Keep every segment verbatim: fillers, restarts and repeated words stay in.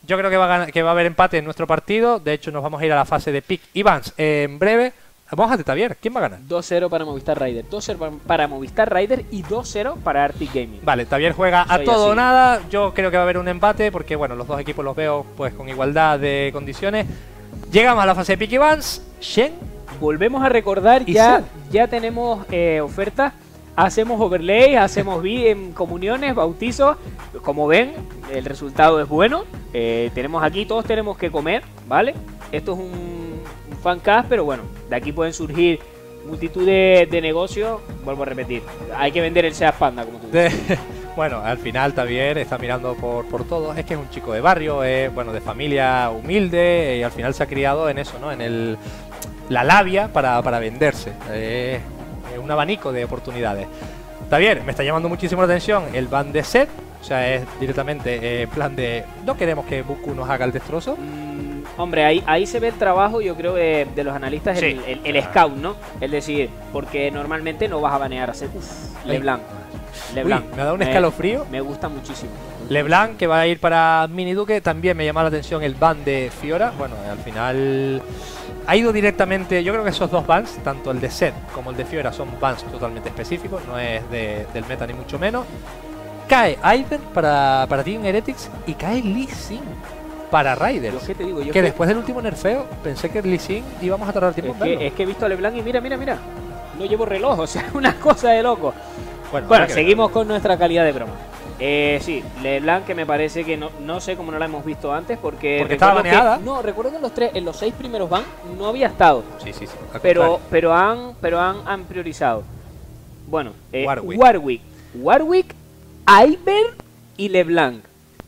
Yo creo que va, a ganar, que va a haber empate en nuestro partido. De hecho, nos vamos a ir a la fase de pick y bans eh, en breve. Vamos a Tavier, ¿quién va a ganar? dos cero para Movistar Rider, dos cero para Movistar Rider y dos cero para Arctic Gaming. Vale, Tavier juega a Soy todo o así. nada. Yo creo que va a haber un empate porque, bueno, los dos equipos los veo pues con igualdad de condiciones. Llegamos a la fase de pick y bans. Shen. Volvemos a recordar, ¿Y ya, Zed? ya tenemos eh, ofertas. Hacemos overlay, hacemos vi en comuniones, bautizos. Como ven, el resultado es bueno. Eh, tenemos aquí, todos tenemos que comer, ¿vale? Esto es un, un fancast, pero bueno, de aquí pueden surgir multitud de, de negocios. Vuelvo a repetir, hay que vender el Seat Panda, como tú dices. De, bueno, al final Tavier está mirando por, por todo. Es que es un chico de barrio, es, bueno, de familia humilde y al final se ha criado en eso, ¿no? En el, la labia para, para venderse. Eh, un abanico de oportunidades. Tavier, me está llamando muchísimo la atención el ban de Zed. O sea, es directamente eh, plan de... No queremos que Buku nos haga el destrozo. Mm, hombre, ahí, ahí se ve el trabajo, yo creo, de, de los analistas, Sí. el, el, el scout, ¿no? Es decir, porque normalmente no vas a banear a Zed. Uf, LeBlanc. LeBlanc. Uy, me ha dado un escalofrío. Me gusta muchísimo. LeBlanc, que va a ir para Mini Duque. También me llama la atención el ban de Fiora. Bueno, al final ha ido directamente. Yo creo que esos dos bans, tanto el de Zed como el de Fiora, son bans totalmente específicos. No es de, del meta ni mucho menos. Cae Ivern para, para Team Heretics y cae Lee Sin para Raiders. Yo qué te digo, yo que que- después del último nerfeo pensé que Lee Sin íbamos a tardar tiempo Es en verlo. que, es que he visto a LeBlanc y mira, mira, mira. No llevo reloj, o sea, una cosa de loco. Bueno, Bueno, habrá que seguimos con nuestra calidad de broma. Eh, sí, LeBlanc, que me parece que no, no sé cómo no la hemos visto antes, porque... Porque estaba recuerdo que- baneada. No, recuerdo que en los, tres, en los seis primeros van no había estado, verlo. Sí, sí, sí. al pero, contrario. pero, han, pero han, han priorizado. Bueno, eh, Warwick. Warwick. Warwick, Ivern y LeBlanc.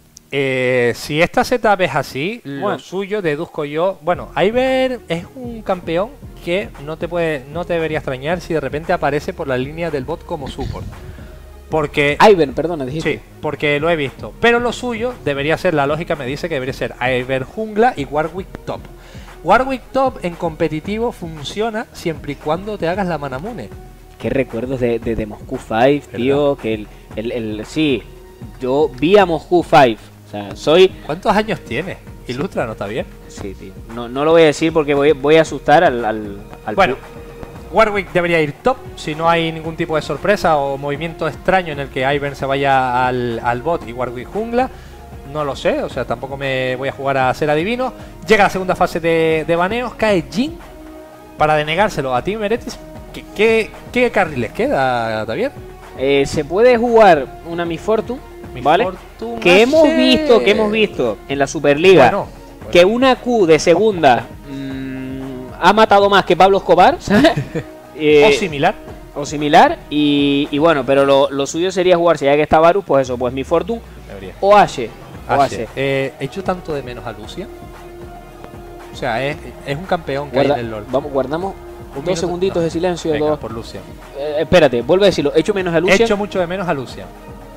Eh, si esta setup es así, Bueno. lo suyo deduzco yo. Bueno, Iver es un campeón que no te puede, no te debería extrañar si de repente aparece por la línea del bot como support. Porque Ivern, perdona, dijiste. sí, porque lo he visto. Pero lo suyo debería ser, la lógica me dice que debería ser Iver jungla y Warwick top. Warwick top en competitivo funciona siempre y cuando te hagas la manamune. Qué recuerdos de, de, de Moscú cinco, tío, que el, el, el... Sí, yo vi a Moscú cinco. O sea, soy... ¿Cuántos años tienes? Ilustra, ¿no está bien? Sí, tío. No, no lo voy a decir porque voy, voy a asustar al... al, al Bueno, pu- Warwick debería ir top si no hay ningún tipo de sorpresa o movimiento extraño en el que Ivern se vaya al, al bot y Warwick jungla. No lo sé, o sea, tampoco me voy a jugar a ser adivino. Llega la segunda fase de, de baneos, cae Jhin para denegárselo a Team Heretics. ¿Qué, qué, qué carry les queda, Javier? eh, se puede jugar una Miss Fortune, Mi ¿vale? Fortuna Que hemos se- visto, que hemos visto en la Superliga, Bueno, bueno. que una Q de segunda mmm, ha matado más que Pablo Escobar, ¿sabes? Eh, o similar. o similar, y, y bueno, pero lo, lo suyo sería jugarse, ya que está Varus, pues eso, pues Miss Fortune Debería. o Ashe. O Ashe. Ashe. Eh, he hecho tanto de menos a Lucian. O sea, es, es un campeón que Guarda- hay en el LoL. vamos, guardamos Un dos minuto- segunditos no. de silencio. Venga, dos- por Lucian. Eh, espérate, vuelve a decirlo. He hecho menos a He Lucian. hecho mucho de menos a Lucian.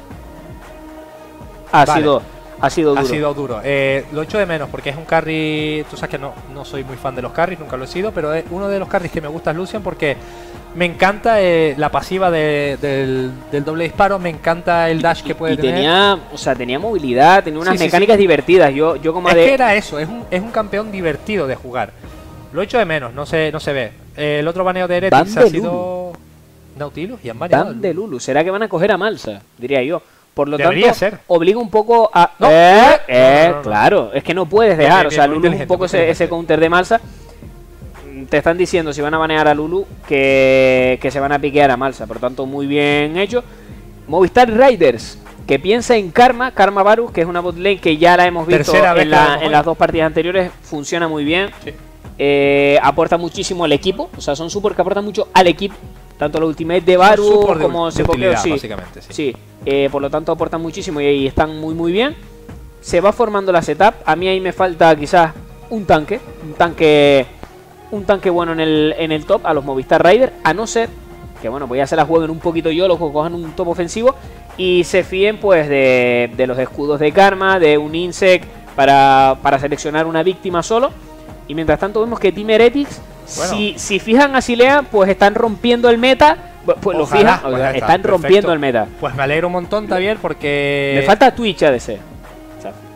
ha, vale. sido, ha sido duro. Ha sido duro. Eh, lo echo de menos porque es un carry. Tú sabes que no, no soy muy fan de los carries, nunca lo he sido, pero es uno de los carries que me gusta es Lucian porque me encanta eh, la pasiva de- del, del doble disparo, me encanta el dash que puede y tener. tenía, o sea, tenía movilidad, tenía unas Sí, sí, mecánicas sí. divertidas. Yo, yo como Es de... que era eso, es un, es un campeón divertido de jugar. Lo echo de menos, no se, no se ve. Eh, el otro baneo de Heretics Van ha de sido Nautilus y han baneado. Tan de Lulu. ¿Será que van a coger a Malsa? Diría yo. Por lo Debería tanto, ser. obliga un poco a... No, eh, no, eh, no, no, no. claro. Es que no puedes Bien, dejar. bien, O sea, bien, muy Lulu es un inteligente, poco muy ese, ese inteligente. counter de Malsa. Mm, Te están diciendo, si van a banear a Lulu, que, que se van a piquear a Malsa. Por lo tanto, muy bien hecho. Movistar Raiders, que piensa en Karma, Karma Varus, que es una botlane que ya la hemos visto Tercera vez en, que la la- vemos en hoy. las dos partidas anteriores. Funciona muy bien. Sí. Eh, aporta muchísimo al equipo. O sea, son support que aportan mucho al equipo. Tanto la ultimate de Varus Support de como ul- se de pokeo, utilidad, sí. básicamente, sí. Sí, eh, por lo tanto aportan muchísimo y, y están muy muy bien. Se va formando la setup. A mí ahí me falta quizás un tanque, un tanque, un tanque bueno en el, en el top a los Movistar Raiders, a no ser que bueno, pues ya se la jueguen un poquito yo, los que cojan un top ofensivo y se fíen pues de, de los escudos de Karma, de un Insect para, para seleccionar una víctima solo. Y mientras tanto vemos que Team Heretics, Bueno. si, si fijan a Silea, pues están rompiendo el meta. Pues lo Ojalá, fijan, pues o ya sea, está, están perfecto. rompiendo el meta. Pues me alegro un montón, Javier, porque... Me falta Twitch A D C. O sea,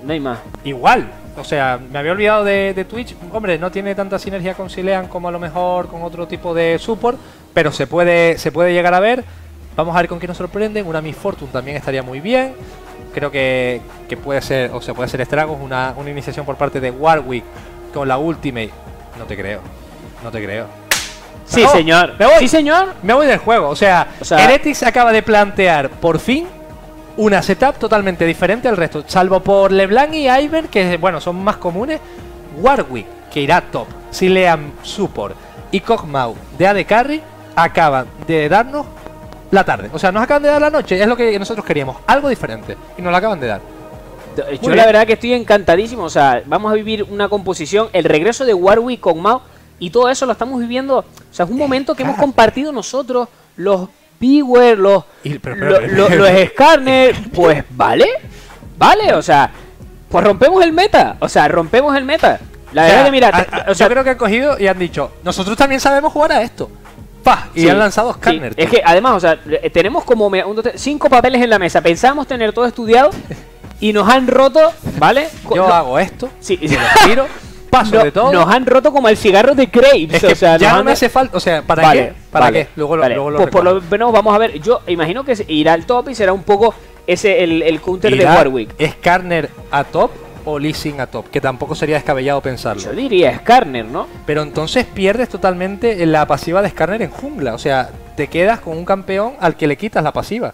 no hay más. Igual, o sea, me había olvidado de, de Twitch. Hombre, no tiene tanta sinergia con Silean como a lo mejor con otro tipo de support, pero se puede, se puede llegar a ver. Vamos a ver con qué nos sorprenden. Una Miss Fortune también estaría muy bien. Creo que, que puede ser, o sea, puede ser estragos. Una, una iniciación por parte de Warwick con la Ultimate. No te creo, no te creo. Sí, No, señor. me voy. Sí, señor. Me voy del juego, o sea, O sea- Heretics acaba de plantear por fin una setup totalmente diferente al resto, salvo por LeBlanc y Ivern, que bueno, son más comunes. Warwick, que irá top, Silean support y Kog'Maw de A D Carry acaban de darnos la tarde, o sea, nos acaban de dar la noche, es lo que nosotros queríamos, algo diferente, y nos la acaban de dar. Yo Muy la bien. verdad que estoy encantadísimo. O sea, vamos a vivir una composición, el regreso de Warwick con Mao y todo eso lo estamos viviendo. O sea, es un momento que hemos compartido nosotros, los viewers, los, Y- pero- pero- lo- pero- lo- los escáneres. Pues vale, vale, o sea, pues rompemos el meta. O sea, rompemos el meta. La O verdad sea, que mira, a- te- a- o sea, yo creo que han cogido y han dicho, nosotros también sabemos jugar a esto. ¡Pah! Y sí, han lanzado sí. Scanner. Es que además, o sea, eh, tenemos como me- un, dos, tres, cinco papeles en la mesa. Pensábamos tener todo estudiado y nos han roto, ¿vale? Co- Yo no- hago esto, Sí, y lo tiro, paso no- de todo. Nos han roto como el cigarro de Graves. Es que o sea, ya nos no han- me hace falta, o sea, ¿para Vale, qué? ¿Para vale, qué? Luego lo, vale. luego lo Pues por lo recuerdo. menos vamos a ver. Yo imagino que se- irá al top y será un poco ese el, el counter de ¿Irá Warwick. Skarner a top o Lee Sin a top? Que tampoco sería descabellado pensarlo. Yo diría Skarner, ¿no? Pero entonces pierdes totalmente la pasiva de Skarner en jungla. O sea, te quedas con un campeón al que le quitas la pasiva.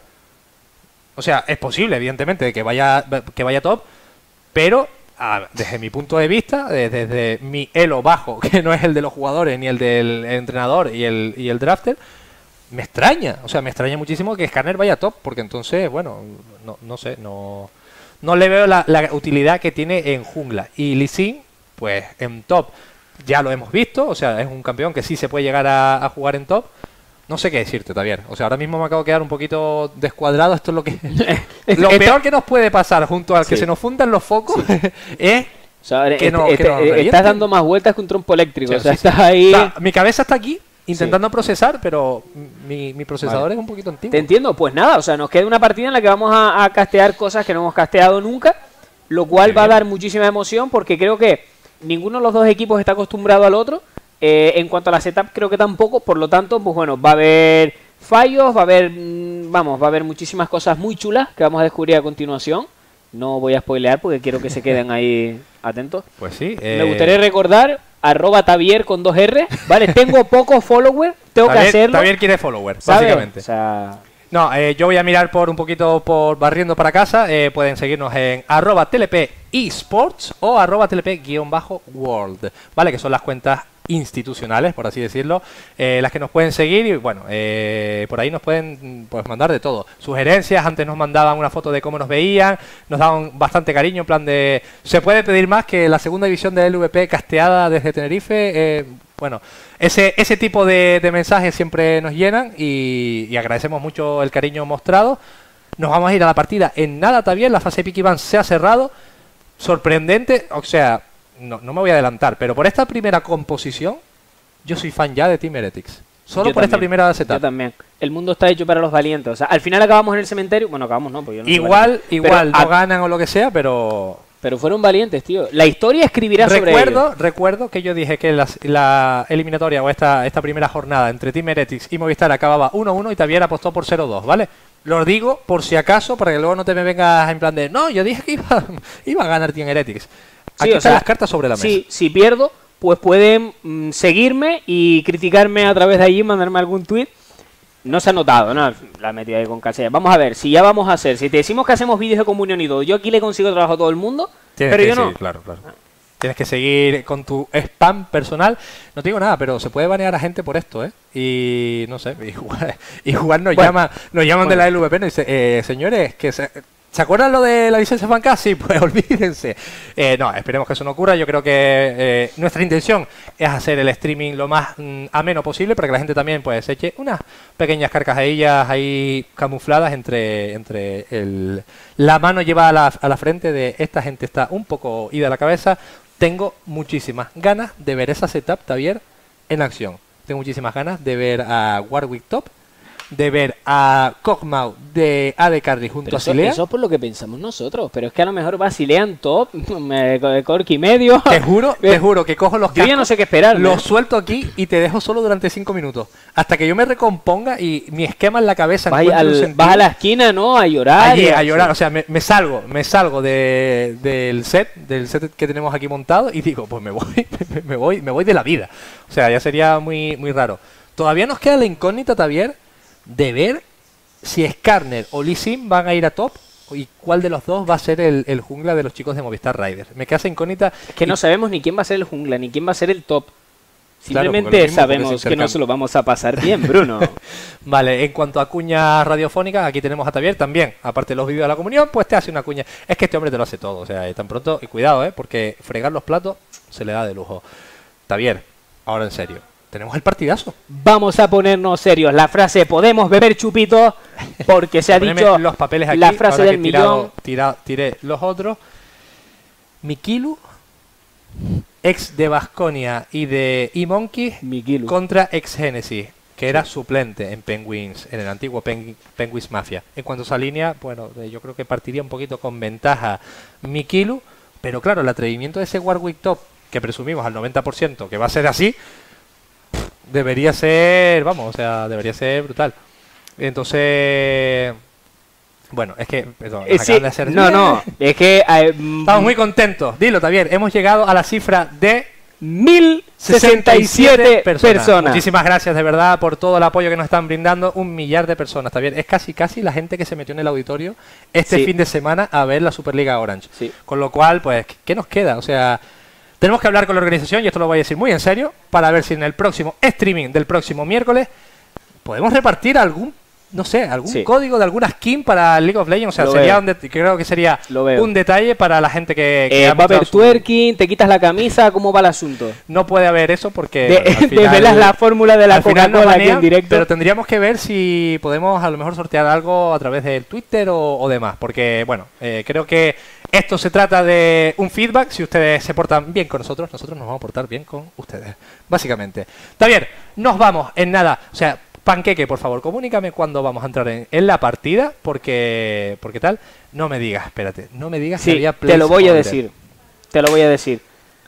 O sea, es posible, evidentemente, que vaya, que vaya top, pero a- desde mi punto de vista, eh, desde mi elo bajo, que no es el de los jugadores ni el del entrenador y el, y el drafter, me extraña. O sea, me extraña muchísimo que Skarner vaya top, porque entonces, bueno, no, no sé, no, no le veo la, la utilidad que tiene en jungla. Y Lee Sin, pues en top ya lo hemos visto, o sea, es un campeón que sí se puede llegar a, a jugar en top. No sé qué decirte, Javier. O sea, ahora mismo me acabo de quedar un poquito descuadrado. Esto es lo que... lo Esto- peor que nos puede pasar junto al que Sí. se nos fundan los focos es... O sea, Que este- no- este- que no eh, revienten. estás dando más vueltas que un trompo eléctrico. Sí, o sea, sí, sí. estás ahí. O sea, mi cabeza está aquí intentando procesar, pero mi, mi procesador Vale. es un poquito antiguo. Te entiendo, pues nada, o sea, nos queda una partida en la que vamos a, a castear cosas que no hemos casteado nunca, lo cual Muy va a bien. dar muchísima emoción porque creo que ninguno de los dos equipos está acostumbrado al otro. Eh, en cuanto a la setup, creo que tampoco, por lo tanto, pues bueno, va a haber fallos, va a haber, mm, vamos, va a haber muchísimas cosas muy chulas que vamos a descubrir a continuación. No voy a spoilear porque quiero que se queden ahí atentos. Pues sí. Me eh, gustaría recordar, arroba Tavier con dos R, ¿vale? Tengo pocos followers, tengo que Javier- hacerlo. Javier quiere follower, ¿sabes? básicamente. O sea, No, eh, yo voy a mirar por un poquito por barriendo para casa. Eh, pueden seguirnos en arroba tlp esports o arroba tlp guión bajo world, ¿vale? Que son las cuentas institucionales, por así decirlo, eh, las que nos pueden seguir y bueno, eh, por ahí nos pueden pues mandar de todo. Sugerencias, antes nos mandaban una foto de cómo nos veían, nos daban bastante cariño, en plan de... ¿Se puede pedir más que la segunda división de L V P casteada desde Tenerife? Eh, bueno, ese, ese tipo de, de mensajes siempre nos llenan y, y agradecemos mucho el cariño mostrado. Nos vamos a ir a la partida en nada, también la fase Pick Ban se ha cerrado. Sorprendente, o sea, no, no me voy a adelantar, pero por esta primera composición, yo soy fan ya de Team Heretics. Solo Yo por esta también, primera yo setup. también. El mundo está hecho para los valientes. O sea, al final acabamos en el cementerio. Bueno, acabamos, no, porque yo no soy Igual, valiente. igual, Pero, no a- ganan o lo que sea, pero... pero fueron valientes, tío. La historia escribirá sobre Recuerdo, ellos. recuerdo que yo dije que las- la eliminatoria o esta, esta primera jornada entre Team Heretics y Movistar acababa uno uno y Tavier apostó por cero dos, ¿vale? Lo digo por si acaso, para que luego no te me vengas en plan de no, yo dije que iba, iba a ganar Team Heretics. Aquí Sí, o están sea, las cartas sobre la mesa. Si, si pierdo, pues pueden mm, seguirme y criticarme a través de allí, mandarme algún tweet. No se ha notado, ¿no? La metí ahí con calceta. Vamos a ver, si ya vamos a hacer, si te decimos que hacemos vídeos de comunión y todo, yo aquí le consigo trabajo a todo el mundo, Tienes pero que yo no. seguir, claro, claro. Tienes que seguir con tu spam personal. No te digo nada, pero se puede banear a gente por esto, ¿eh? Y no sé, igual, igual nos, Bueno, llama, nos llaman bueno. de la L V P y nos dicen, eh, señores, que se, ¿se acuerdan lo de la licencia Fancast? Sí, pues olvídense. Eh, no, esperemos que eso no ocurra. Yo creo que eh, nuestra intención es hacer el streaming lo más mm, ameno posible para que la gente también pues se eche unas pequeñas carcajadillas ahí camufladas entre, entre el, la mano llevada a la, a la frente de esta gente está un poco ida a la cabeza. Tengo muchísimas ganas de ver esa setup, Javier, en acción. Tengo muchísimas ganas de ver a Warwick top de ver a Kog'Maw de A D Carry junto Pero a eso, Silea. eso es por lo que pensamos nosotros, pero es que a lo mejor Basilean top, me- Corki medio. Te juro, te juro que cojo los Yo ya cascos, no sé qué esperar. los suelto aquí y te dejo solo durante cinco minutos. Hasta que yo me recomponga y mi esquema en la cabeza Vas, encuentre un al- sentido. vas a la esquina, ¿no? A llorar. Allí, y a así. llorar, o sea, me, me salgo, me salgo de, del set, del set que tenemos aquí montado y digo, pues me voy, me, me voy, me voy de la vida. O sea, ya sería muy, muy raro. Todavía nos queda la incógnita, Tavier, de ver si Skarner o Lee Sin van a ir a top y cuál de los dos va a ser el, el jungla de los chicos de Movistar Riders. Me queda esa incógnita. Es que y- no sabemos ni quién va a ser el jungla, ni quién va a ser el top. Claro, porque Simplemente lo mismo, porque se sabemos que no intercambian. se lo vamos a pasar bien, Bruno. Vale, en cuanto a cuñas radiofónicas, aquí tenemos a Tavier también. Aparte de los vídeos de la comunión, pues te hace una cuña. Es que este hombre te lo hace todo, o sea, tan pronto, y cuidado, ¿eh? Porque fregar los platos se le da de lujo. Tavier, ahora en serio, tenemos el partidazo. Vamos a ponernos serios. La frase podemos beber chupito, porque se ha Poneme dicho los papeles aquí, la frase ahora del que he tirado- millón. tira- tiré los otros. Mikilu, ex de Baskonia y de E-Monkey, Mikilu. contra ex Genesis, que era suplente en Penguins, en el antiguo Pen- Penguins Mafia. En cuanto a esa línea, bueno, eh, yo creo que partiría un poquito con ventaja Mikilu, pero claro, el atrevimiento de ese Warwick Top, que presumimos al noventa por ciento que va a ser así, debería ser, vamos, o sea, debería ser brutal. Entonces, bueno, es que, perdón, Eh, nos sí, acaban de hacer- no, no, es que eh, mm, Estamos muy contentos. Dilo, Tavier, hemos llegado a la cifra de mil sesenta y siete personas. Muchísimas gracias de verdad por todo el apoyo que nos están brindando. Un millar de personas, Tavier. Es casi casi la gente que se metió en el auditorio este Sí. fin de semana a ver la Superliga Orange. Sí. Con lo cual, pues, ¿qué nos queda? O sea, tenemos que hablar con la organización, y esto lo voy a decir muy en serio, para ver si en el próximo streaming del próximo miércoles podemos repartir algún, no sé, algún Sí. código de alguna skin para League of Legends. O sea, Lo sería veo. un det- creo que sería Lo veo. un detalle para la gente que, que Eh, ha va a haber montado su- twerking, te quitas la camisa, ¿cómo va el asunto? No puede haber eso porque De, bueno, al final- desvelas la fórmula de la al final nos Coca-Cola aquí en banean, directo. pero tendríamos que ver si podemos a lo mejor sortear algo a través del Twitter o, o demás, porque bueno, eh, creo que esto se trata de un feedback. Si ustedes se portan bien con nosotros, nosotros nos vamos a portar bien con ustedes, básicamente. Está bien, nos vamos en nada, o sea, Panqueque, por favor, comunícame cuándo vamos a entrar en, en la partida, porque porque tal, no me digas, espérate, no me digas que Sí, había te lo voy a placeholder. decir. Te lo voy a decir.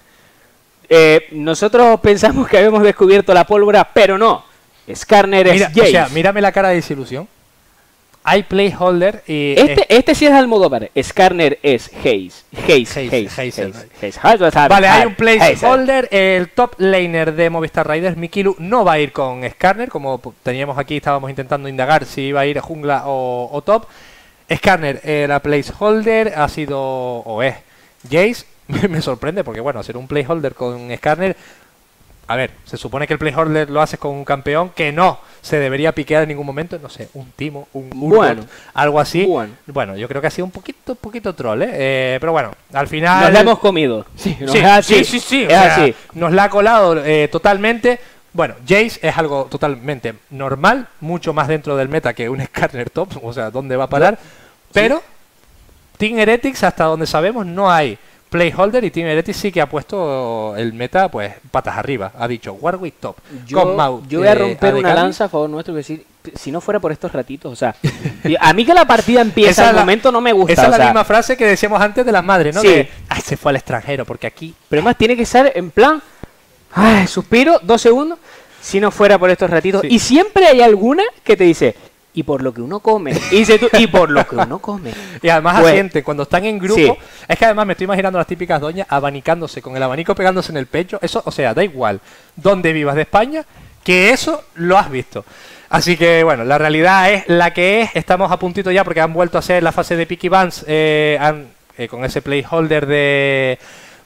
Eh, nosotros pensamos que habíamos descubierto la pólvora, pero no. Skarner es Mira, o Jace. sea, mírame la cara de desilusión. Hay placeholder y Este, este sí es Almodóvar. Skarner es Haze. Haze. Haze, Haze. Haze. Haze. Haze. Haze. Vale, hay Haze. un placeholder. El top laner de Movistar Riders, Mikilu, no va a ir con Skarner, como p- teníamos aquí, estábamos intentando indagar si iba a ir a jungla o, o top. Skarner era placeholder, ha sido o es Jace. Me sorprende porque, bueno, hacer un placeholder con Skarner. A ver, se supone que el placeholder lo haces con un campeón que no se debería piquear en ningún momento, no sé, un Timo, un Urgot, Bueno. algo así. Bueno. Bueno, yo creo que ha sido un poquito, poquito troll, ¿eh? Eh, pero bueno, al final... Nos la hemos comido. Sí, no, Sí, es así. sí, sí, sí, o Es sea, así. nos la ha colado eh, totalmente. Bueno, Jace es algo totalmente normal, mucho más dentro del meta que un Skarner top, o sea, ¿dónde va a parar? Pero Team Heretics, hasta donde sabemos, no hay placeholder, y Team Heretics sí que ha puesto el meta, pues, patas arriba. Ha dicho Warwick top, Yo, con Mau, yo voy a eh, romper una Adekali. lanza a favor nuestro, que decir, si no fuera por estos ratitos, o sea, a mí que la partida empieza Esa es al la- momento no me gusta. Esa es o la sea, misma frase que decíamos antes de las madres, ¿no? Sí. De, ay, se fue al extranjero, porque aquí... Pero además tiene que ser en plan, ay, suspiro, dos segundos, si no fuera por estos ratitos. Sí. Y siempre hay alguna que te dice, y por lo que uno come. Y dice tú, y por lo que uno come. Y además Pues- asienten, cuando están en grupo, Sí. es que además me estoy imaginando a las típicas doñas abanicándose, con el abanico pegándose en el pecho. Eso, o sea, da igual dónde vivas de España, que eso lo has visto. Así que bueno, la realidad es la que es. Estamos a puntito ya porque han vuelto a hacer la fase de Picky Bands eh, han- eh, con ese placeholder de,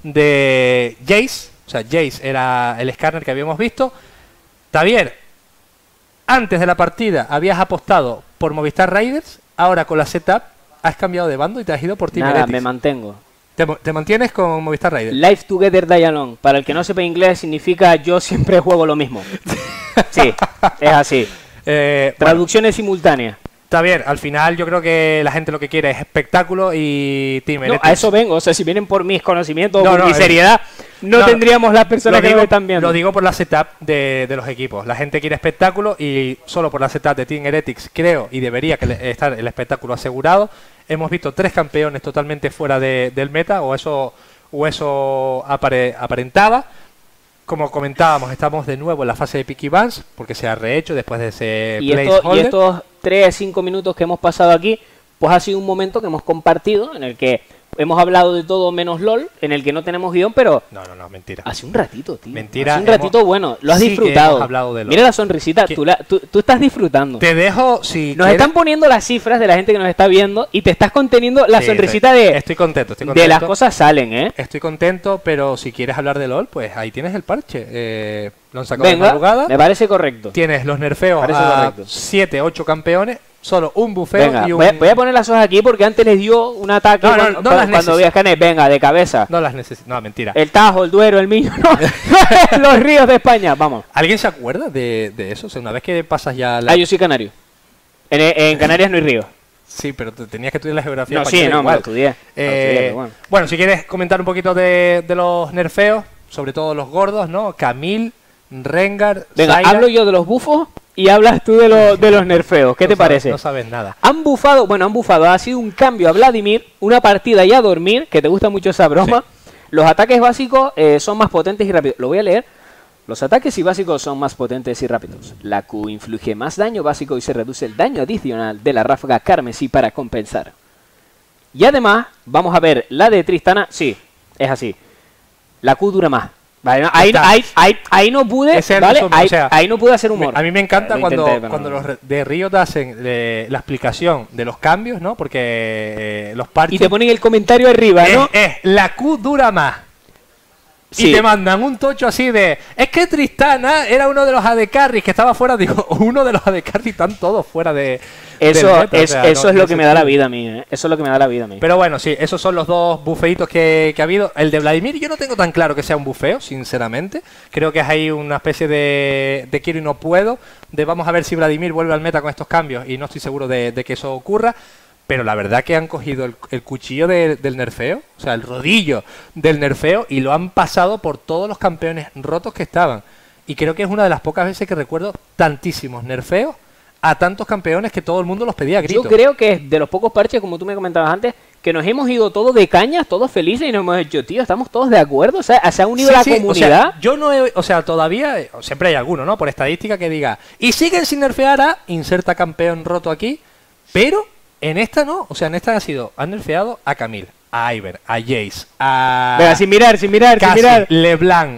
de Jace. O sea, Jace era el Skarner que habíamos visto. Tavier, antes de la partida habías apostado por Movistar Riders, ahora con la setup has cambiado de bando y te has ido por Team Nada, Heretics. me mantengo. ¿Te, mo- te mantienes con Movistar Riders? Life Together Die Alone. Para el que no sepa inglés, significa yo siempre juego lo mismo. Sí, es así. Eh, bueno, Traducciones simultáneas. Está bien, al final yo creo que la gente lo que quiere es espectáculo y Team No, Heretics. a eso vengo, o sea, si vienen por mis conocimientos o No, por no, mi eh, seriedad, no, no, tendríamos las personas lo que digo, nos están viendo. Lo digo por la setup de, de los equipos. La gente quiere espectáculo y solo por la setup de Team Heretics creo y debería que le- estar el espectáculo asegurado. Hemos visto tres campeones totalmente fuera de- del meta o eso, o eso apare- aparentaba. Como comentábamos, estamos de nuevo en la fase de Picky Bans porque se ha rehecho después de ese Y, esto- y placeholder. estos tres cinco minutos que hemos pasado aquí, pues ha sido un momento que hemos compartido en el que hemos hablado de todo menos LOL, en el que no tenemos guión, pero No, no, no, mentira. hace un ratito, tío. Mentira, Hace un ratito hemos- bueno, lo has sí que disfrutado. hemos hablado de LOL. Mira la sonrisita, Que- tú, la- tú, tú estás disfrutando. Te dejo, si Nos quieres- están poniendo las cifras de la gente que nos está viendo y te estás conteniendo la Sí, sonrisita estoy- de, Estoy contento, estoy de contento. las cosas salen, ¿eh? Estoy contento, pero si quieres hablar de LOL, pues ahí tienes el parche. Eh, lo han sacado de Venga, madrugada. me parece correcto. Tienes los nerfeos Parece a correcto. siete, ocho campeones, solo un bufeo Venga, y un... voy, a, voy a poner las hojas aquí porque antes les dio un ataque No, no, cuando, no cuando- las cuando necesito. vi a Scanet. Venga, de cabeza. No las necesito. No, mentira. El Tajo, el Duero, el Miño, no, los ríos de España, vamos. ¿Alguien se acuerda de, de eso? O sea, una vez que pasas ya la... Ah, yo soy canario. En, en Canarias no hay río. Sí, pero te tenías que estudiar la geografía. No, sí, española no, me lo igual. estudié. Me lo Eh, estudié, pero bueno. bueno, si quieres comentar un poquito de, de los nerfeos, sobre todo los gordos, ¿no? Camille, Rengar, Venga, Zaira. hablo yo de los bufos y hablas tú de, los de los nerfeos. ¿Qué No te sabes- parece? No sabes nada. Han bufado, bueno, han bufado, ha sido un cambio a Vladimir, una partida y a dormir, que te gusta mucho esa broma. Los ataques básicos eh, son más potentes y rápidos. Lo voy a leer. Los ataques y básicos son más potentes y rápidos. La Q inflige más daño básico y se reduce el daño adicional de la ráfaga carmesí para compensar. Y además, vamos a ver la de Tristana. Sí, es así. La Q dura más. Vale, no, ahí, está. ahí, ahí, ahí no pude, Ese es el ¿vale? resumen, ahí, o sea, ahí no pude hacer humor. A mí me encanta Lo cuando, intenté, pero cuando no. los re- de Riot hacen eh, la explicación de los cambios, ¿no? Porque eh, los parches... Y te ponen el comentario arriba, es, ¿no? es, la Q dura más. Sí. Y te mandan un tocho así de... Es que Tristana era uno de los A D Carries que estaba fuera. Digo, uno de los A D Carries están todos fuera de... Eso, del meta, o es, sea, eso no- es no lo que se me da la puede. vida a mí, ¿eh? Eso es lo que me da la vida a mí. Pero bueno, sí, esos son los dos bufeitos que, que ha habido. El de Vladimir yo no tengo tan claro que sea un bufeo, sinceramente. Creo que es ahí una especie de, de quiero y no puedo. De vamos a ver si Vladimir vuelve al meta con estos cambios y no estoy seguro de, de que eso ocurra. Pero la verdad que han cogido el, el cuchillo de- del nerfeo, o sea, el rodillo del nerfeo y lo han pasado por todos los campeones rotos que estaban. Y creo que es una de las pocas veces que recuerdo tantísimos nerfeos a tantos campeones que todo el mundo los pedía a Yo gritos. creo que es de los pocos parches, como tú me comentabas antes, que nos hemos ido todos de cañas, todos felices y nos hemos dicho, tío, estamos todos de acuerdo. O sea, se ha unido Sí, la sí, comunidad. O sea, yo no he, o sea, todavía, eh, siempre hay alguno, ¿no? Por estadística que diga, y siguen sin nerfear a, inserta campeón roto aquí, pero en esta no, o sea, en esta ha sido, han nerfeado a Camille, a Iver, a Jace, a Venga, sin mirar, sin mirar, sin Cassie, mirar. LeBlanc,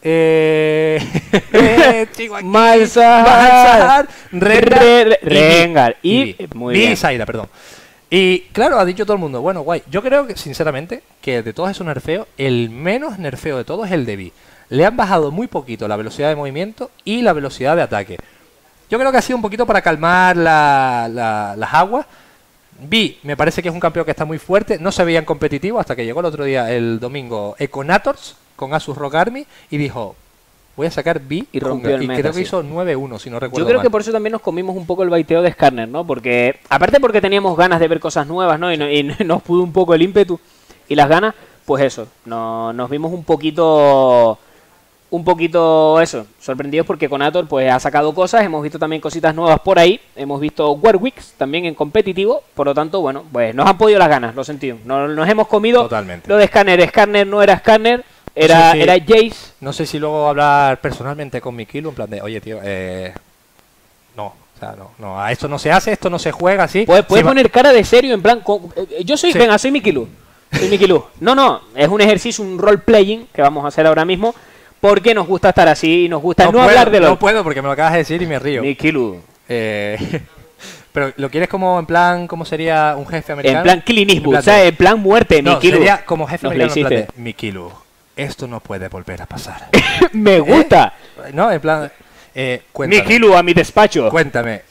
eh, eh, Chihuahua, Malzahar, Malzahar, Rengar, Re- Re- y Rengar, Vi. y- Vi. muy Vi bien. y Zaira, perdón. Y claro, ha dicho todo el mundo, bueno, guay. Yo creo que, sinceramente, que de todos esos nerfeos, el menos nerfeo de todos es el de Vi. Le han bajado muy poquito la velocidad de movimiento y la velocidad de ataque. Yo creo que ha sido un poquito para calmar la- la- las aguas. Vi, me parece que es un campeón que está muy fuerte. No se veía en competitivo hasta que llegó el otro día, el domingo, Econators con Asus Rock Army y dijo, voy a sacar Vi Y rompió el y meta, creo que sí. hizo nueve uno, si no recuerdo Yo creo mal. que por eso también nos comimos un poco el baiteo de Skarner, ¿no? Porque, aparte porque teníamos ganas de ver cosas nuevas, ¿no? Y, no- y nos pudo un poco el ímpetu y las ganas, pues eso, no, nos vimos un poquito, un poquito, eso, sorprendidos porque Conator pues ha sacado cosas, hemos visto también cositas nuevas por ahí, hemos visto Warwicks también en competitivo, por lo tanto, bueno, pues nos han podido las ganas, lo sentimos, nos, nos hemos comido Totalmente. lo de Skarner, Skarner no era Skarner, era, Sí, sí. era Jace. No sé si luego hablar personalmente con mi kilo, en plan de, oye, tío, eh, no, o sea, no, no, a esto no se hace, esto no se juega así. Puedes, puedes Sí, va- poner cara de serio, en plan, co- eh, yo soy, Sí. venga, soy Mikilu. Soy Mikilu. No, no, es un ejercicio, un role-playing que vamos a hacer ahora mismo, porque nos gusta estar así y nos gusta no, puedo, hablar de lo... No puedo porque me lo acabas de decir y me río. Mikilu. Eh, pero lo quieres como en plan, ¿cómo sería un jefe americano? En plan Clint Eastwood, En plan de- ¿sabes? En plan muerte, No, Mikilu. sería como jefe Nos la americano en plan hiciste. de, Mikilu, esto no puede volver a pasar. Me gusta. No, en plan, eh, cuéntame, Mikilu a mi despacho. cuéntame,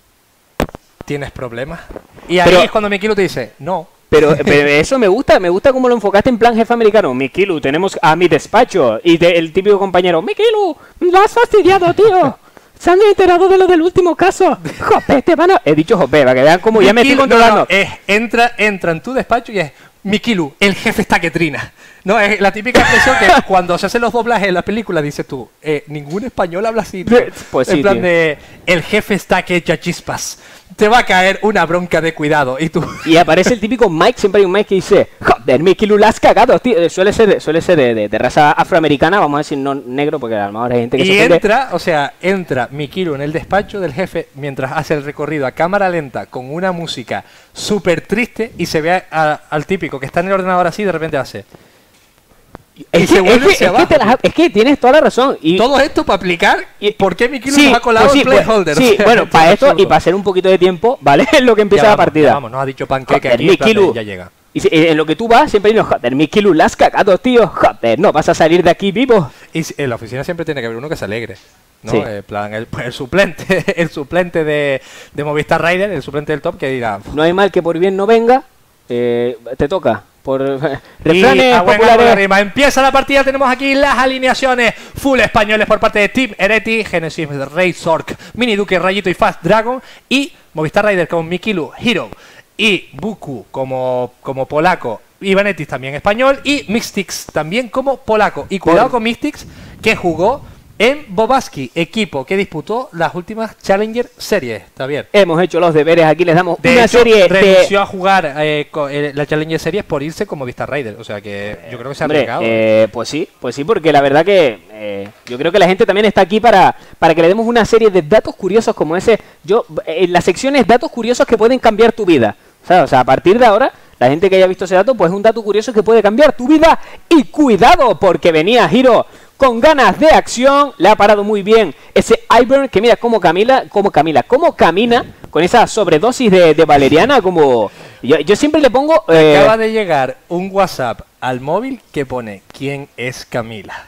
¿tienes problemas? Y ahí Pero- es cuando Mikilu te dice, no. Pero, pero eso me gusta, me gusta cómo lo enfocaste en plan jefe americano. Mikilu, tenemos a mi despacho. Y te- el típico compañero, Mikilu, lo has fastidiado, tío. se han enterado de lo del último caso. Jope, te van a... He dicho jope, para que vean cómo ya me estoy controlando. No, no, es, entra, entra en tu despacho y es... Mikilu, el jefe está que trina. No, es la típica expresión que cuando se hacen los doblajes en las películas dices tú, eh, ningún español habla así, ¿no? Pues en sí, plan tío. de, el jefe está que echa chispas. Te va a caer una bronca de cuidado. Y tú... Y aparece el típico Mike, siempre hay un Mike que dice, joder, Mikilu, la has cagado, tío. Eh, Suele ser, suele ser de, de, de raza afroamericana, vamos a decir no negro, porque a lo mejor hay gente que Y se ofende. entra, o sea, entra Mikilu en el despacho del jefe mientras hace el recorrido a cámara lenta con una música súper triste y se ve a- a- al típico que está en el ordenador así y de repente hace... Y Es se que, vuelve es, que, hacia es, que abajo. te las- es que tienes toda la razón. Y, Todo esto para aplicar y- por qué Mikilu sí, nos ha colado pues sí, el playholder. pues- sí, O sea, bueno, esto para es esto y absurdo. para hacer un poquito de tiempo, ¿vale? Es lo que empieza Ya la vamos, partida. ya vamos, nos ha dicho Panqueque Joder, aquí, en plan de, Mikilu. ya llega. Y si- en lo que tú vas, siempre hay unos, joder, Mikilu, la has cagado, tío. Joder, no vas a salir de aquí vivo. Y si- en la oficina siempre tiene que haber uno que se alegre, ¿no? Sí. En plan, el, pues el suplente, el suplente de, de Movistar Rider, el suplente del top, que dirá... No hay mal que por bien no venga. Eh, te toca. Por Y refranes a buen ángulo de populares. arriba. Empieza la partida, tenemos aquí las alineaciones full españoles por parte de Team Ereti, Genesis, Rey Zork, Mini Duque, Rayito y Fast Dragon, y Movistar Rider con Mikilu, Hero y Buku como, como polaco, Ivanetis también español y Mystics también como polaco. Y cuidado Por- con Mystics, que jugó en Bobaski, equipo que disputó las últimas Challenger Series. Está bien. Hemos hecho los deberes. Aquí les damos De una hecho, serie de. renunció a jugar eh, co- eh, la Challenger Series por irse como Movistar Rider. O sea que yo creo que se ha Hombre, arriesgado. eh, pues sí, pues sí, porque la verdad que eh, yo creo que la gente también está aquí para, para que le demos una serie de datos curiosos como ese. Yo, en las secciones datos curiosos que pueden cambiar tu vida. ¿Sabes? O sea, a partir de ahora, la gente que haya visto ese dato, pues es un dato curioso que puede cambiar tu vida. Y cuidado, porque venía Hiro con ganas de acción, le ha parado muy bien ese Ivern, que mira cómo Camila, cómo Camila, cómo camina con esa sobredosis de, de valeriana, como yo, yo siempre le pongo eh, Acaba de llegar un WhatsApp al móvil que pone ¿quién es Camila?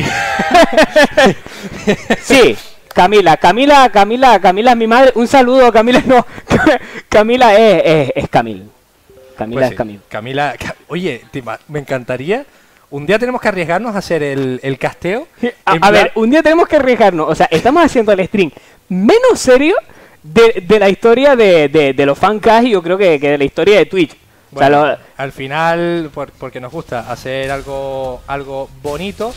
sí, Camila, Camila, Camila, Camila es mi madre, un saludo, Camila no, Camila es, es, es Camil, Camila Pues es sí, Camil. Camila, Ca- oye, te ima- me encantaría. Un día tenemos que arriesgarnos a hacer el, el casteo. A, en a plan- ver, un día tenemos que arriesgarnos, o sea, estamos haciendo el stream menos serio de, de la historia de, de, de los fancast y yo creo que, que de la historia de Twitch. O sea, Bueno, lo- al final, por- porque nos gusta hacer algo, algo bonito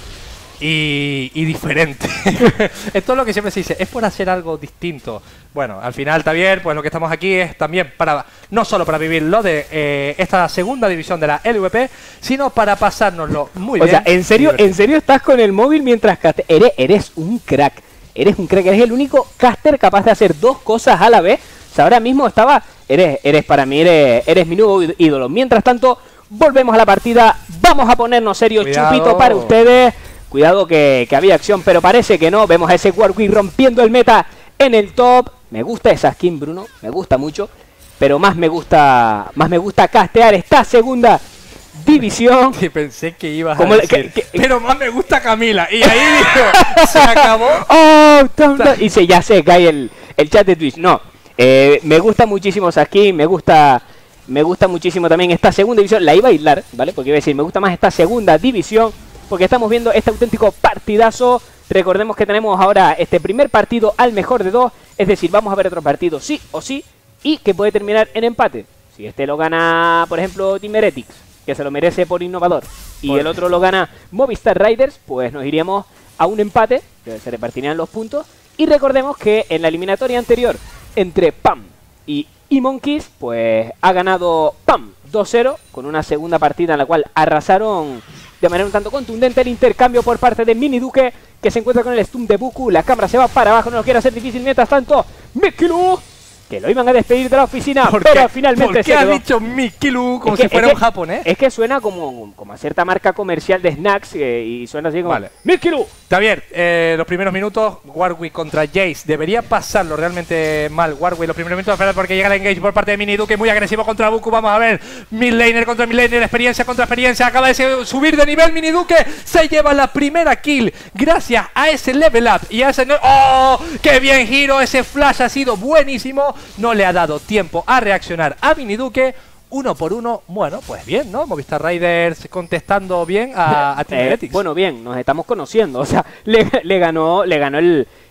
y, y diferente. Esto es lo que siempre se dice, es por hacer algo distinto. Bueno, al final también, pues lo que estamos aquí es también para, no solo para vivir lo de eh, esta segunda división de la L V P, sino para pasárnoslo muy o bien. sea, en serio, divertido. en serio estás con el móvil mientras caste- eres, eres un crack. Eres un crack, eres el único caster capaz de hacer dos cosas a la vez. O sea, ahora mismo estaba, eres, eres para mí, eres, eres mi nuevo í- ídolo. Mientras tanto, volvemos a la partida, vamos a ponernos serios, Cuidado. chupito para ustedes. Cuidado que, que había acción, pero parece que no. Vemos a ese Warwick rompiendo el meta en el top. Me gusta esa skin, Bruno, me gusta mucho. Pero más me gusta, más me gusta castear esta segunda división. Que pensé que ibas Como a le- decir, que- que- pero más me gusta Camila. Y ahí dijo, se acabó. ¡Oh! Tam, tam. Y se, ya se cae el, el chat de Twitch. No, eh, me gusta muchísimo Saskin, me gusta me gusta muchísimo también esta segunda división. La iba a aislar, ¿vale? Porque iba a decir, me gusta más esta segunda división, porque estamos viendo este auténtico partidazo. Recordemos que tenemos ahora este primer partido al mejor de dos, es decir, vamos a ver otro partido sí o sí, y que puede terminar en empate. Si este lo gana, por ejemplo, Team Heretics, que se lo merece por innovador, y Por- el otro lo gana Movistar Riders, pues nos iríamos a un empate, que se repartirían los puntos. Y recordemos que en la eliminatoria anterior entre P A M y E-Monkeys, pues ha ganado P A M dos cero, con una segunda partida en la cual arrasaron de manera un tanto contundente el intercambio por parte de Mini Duque, que se encuentra con el stun de Buku. La cámara se va para abajo, no lo quiere hacer difícil. Mientras tanto, Mikilu, que lo iban a despedir de la oficina, ¿Por pero qué, finalmente ¿por qué se ha quedó. dicho Mikilu como Es que- si fuera es un que- japonés? Es que suena como, como a cierta marca comercial de snacks eh, y suena así como Vale. Mikilu. Está bien, eh, los primeros minutos, Warwick contra Jace. Debería pasarlo realmente mal Warwick los primeros minutos, esperar porque llega el engage por parte de Mini Duque, muy agresivo contra Buku. Vamos a ver, midlaner contra midlaner, experiencia contra experiencia. Acaba de se- subir de nivel Mini Duque, se lleva la primera kill gracias a ese level up y a ese... no- ¡Oh! ¡Qué bien giro! Ese flash ha sido buenísimo. No le ha dado tiempo a reaccionar a Mini Duque. Uno por uno, bueno, pues bien, ¿no? Movistar Riders contestando bien a, a Team Eh, Heretics. bueno, bien, nos estamos conociendo. O sea, le, le ganó, le ganó el,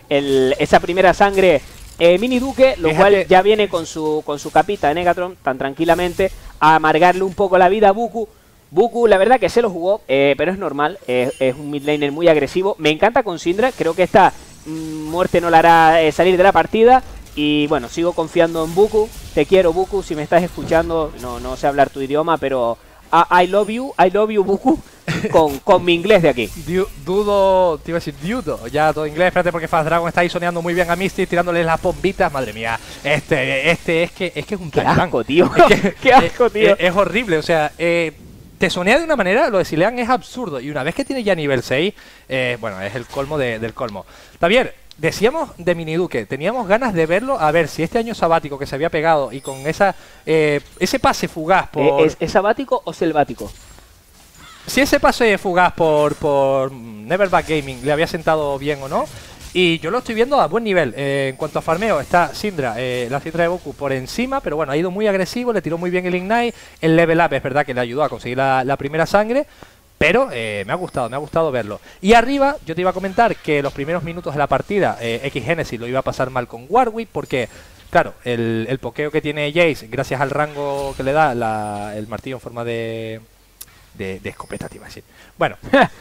el, esa primera sangre eh, Mini Duque, lo Fíjate. cual ya viene con su, con su capita de Negatron tan tranquilamente a amargarle un poco la vida a Buku. Buku, la verdad que se lo jugó, eh, pero es normal, eh, es un mid laner muy agresivo. Me encanta con Syndra, creo que esta mm, muerte no la hará eh, salir de la partida. Y bueno, sigo confiando en Buku. Te quiero, Buku, si me estás escuchando. No, no sé hablar tu idioma, pero I, I love you, I love you, Buku. Con, con mi inglés de aquí. Du- dudo, te iba a decir dudo, ya todo inglés, espérate porque Fast Dragon está ahí soneando muy bien a Misty, tirándole las bombitas, madre mía, este, este es que es que es un Qué talibán. asco, tío. Es que- Qué asco, tío. Es, es horrible, o sea, eh, te sonea de una manera, lo de Silean es absurdo, y una vez que tiene ya nivel seis, eh, bueno, es el colmo de- del colmo. Javier, decíamos de Miniduque, teníamos ganas de verlo, a ver si este año sabático que se había pegado y con esa eh, ese pase fugaz por... Eh, ¿Es, ¿Es sabático o selvático? Si ese pase fugaz por, por Neverback Gaming le había sentado bien o no. Y yo lo estoy viendo a buen nivel. Eh, en cuanto a farmeo, está Syndra, eh, la Syndra de Goku por encima, pero bueno, ha ido muy agresivo, le tiró muy bien el Ignite. El level up es verdad que le ayudó a conseguir la, la primera sangre, pero eh, me ha gustado, me ha gustado verlo. Y arriba, yo te iba a comentar que los primeros minutos de la partida, eh, X Genesis lo iba a pasar mal con Warwick, porque, claro, el, el pokeo que tiene Jace, gracias al rango que le da la, el martillo en forma de... De, de escopeta, te iba a decir. Bueno,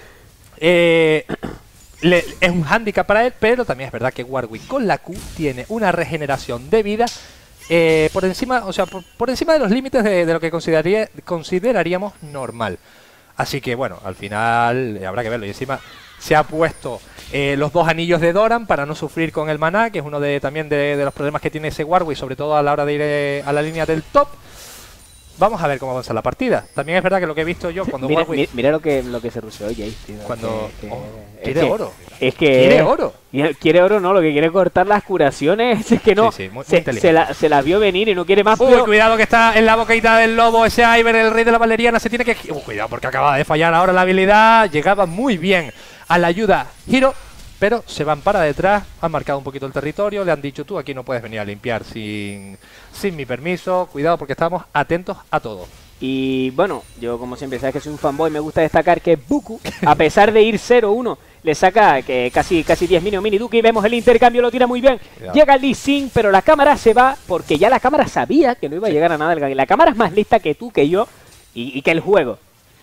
eh, le, es un hándicap para él, pero también es verdad que Warwick con la Q tiene una regeneración de vida eh, por encima, o sea, por, por encima de los límites de, de lo que consideraría, consideraríamos normal. Así que bueno, al final eh, habrá que verlo. Y encima se ha puesto eh, los dos anillos de Doran para no sufrir con el maná, que es uno de también de, de los problemas que tiene ese Warwick, sobre todo a la hora de ir eh, a la línea del top. Vamos a ver cómo avanza la partida. También es verdad que lo que he visto yo cuando Mira, Warwick... mira, mira lo que lo que se ruseó Jace, tío. Cuando... Que- que- oh, es quiere que- oro. Es que... Quiere oro. Quiere- Quiere oro, no, lo que quiere es cortar las curaciones. Es que no, Sí, sí, muy- muy se, inteligente. se, la, se las vio venir y no quiere más. Uy, pero- cuidado que está en la boquita del lobo ese Iver, el rey de la valeriana, se tiene que... Uy, cuidado porque acaba de fallar ahora la habilidad. Llegaba muy bien a la ayuda Hiro, pero se van para detrás, han marcado un poquito el territorio, le han dicho tú aquí no puedes venir a limpiar sin, sin mi permiso. Cuidado porque estamos atentos a todo. Y bueno, yo como siempre sabes que soy un fanboy, me gusta destacar que Buku, a pesar de ir cero uno, le saca que casi casi diez minions Mini Duque y vemos el intercambio, lo tira muy bien. Cuidado. Llega Lee Sin, pero la cámara se va porque ya la cámara sabía que no iba a llegar a nada. el- La cámara es más lista que tú, que yo y, y que el juego.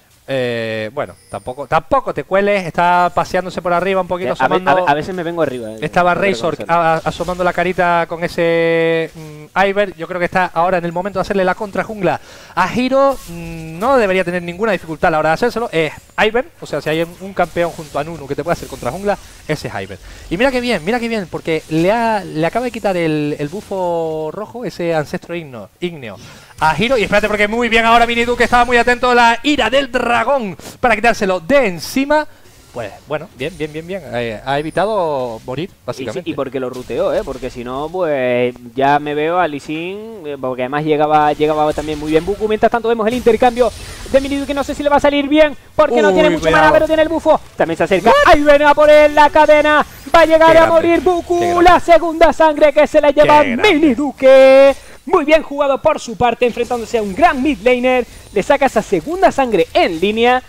Eh, bueno, tampoco tampoco te cueles, está paseándose por arriba un poquito, A, ve- asomando... a ve- a veces me vengo arriba. eh, Estaba tengo que Razor reconocerlo. a- asomando la carita con ese mm, Iver. Yo creo que está ahora en el momento de hacerle la contra jungla a Hiro. Mm, no debería tener ninguna dificultad a la hora de hacérselo. Es Iver, o sea, si hay un campeón junto a Nunu que te puede hacer contra jungla, ese es Iver. Y mira que bien, mira que bien, porque le, ha, le acaba de quitar el, el bufo rojo, ese ancestro ígneo, ígneo a Hiro. Y espérate porque muy bien ahora Mini Duque estaba muy atento a la ira del dragón para quitárselo de encima. Pues bueno, bien, bien, bien, bien. Eh, ha evitado morir, Y, sí, básicamente. y porque lo ruteó, ¿eh? Porque si no, pues ya me veo a Lee Sin, eh, porque además llegaba llegaba también muy bien Buku. Mientras tanto vemos el intercambio de Minidu, que no sé si le va a salir bien, porque no Uy, tiene mucho cuidado. mana, pero tiene el bufo. También se acerca, ahí viene a por él la cadena, va a llegar Qué a grande, morir qué Buku, grande. la segunda sangre que se la lleva Qué grande. Miniduque. Muy bien jugado por su parte, enfrentándose a un gran mid laner, le saca esa segunda sangre en línea.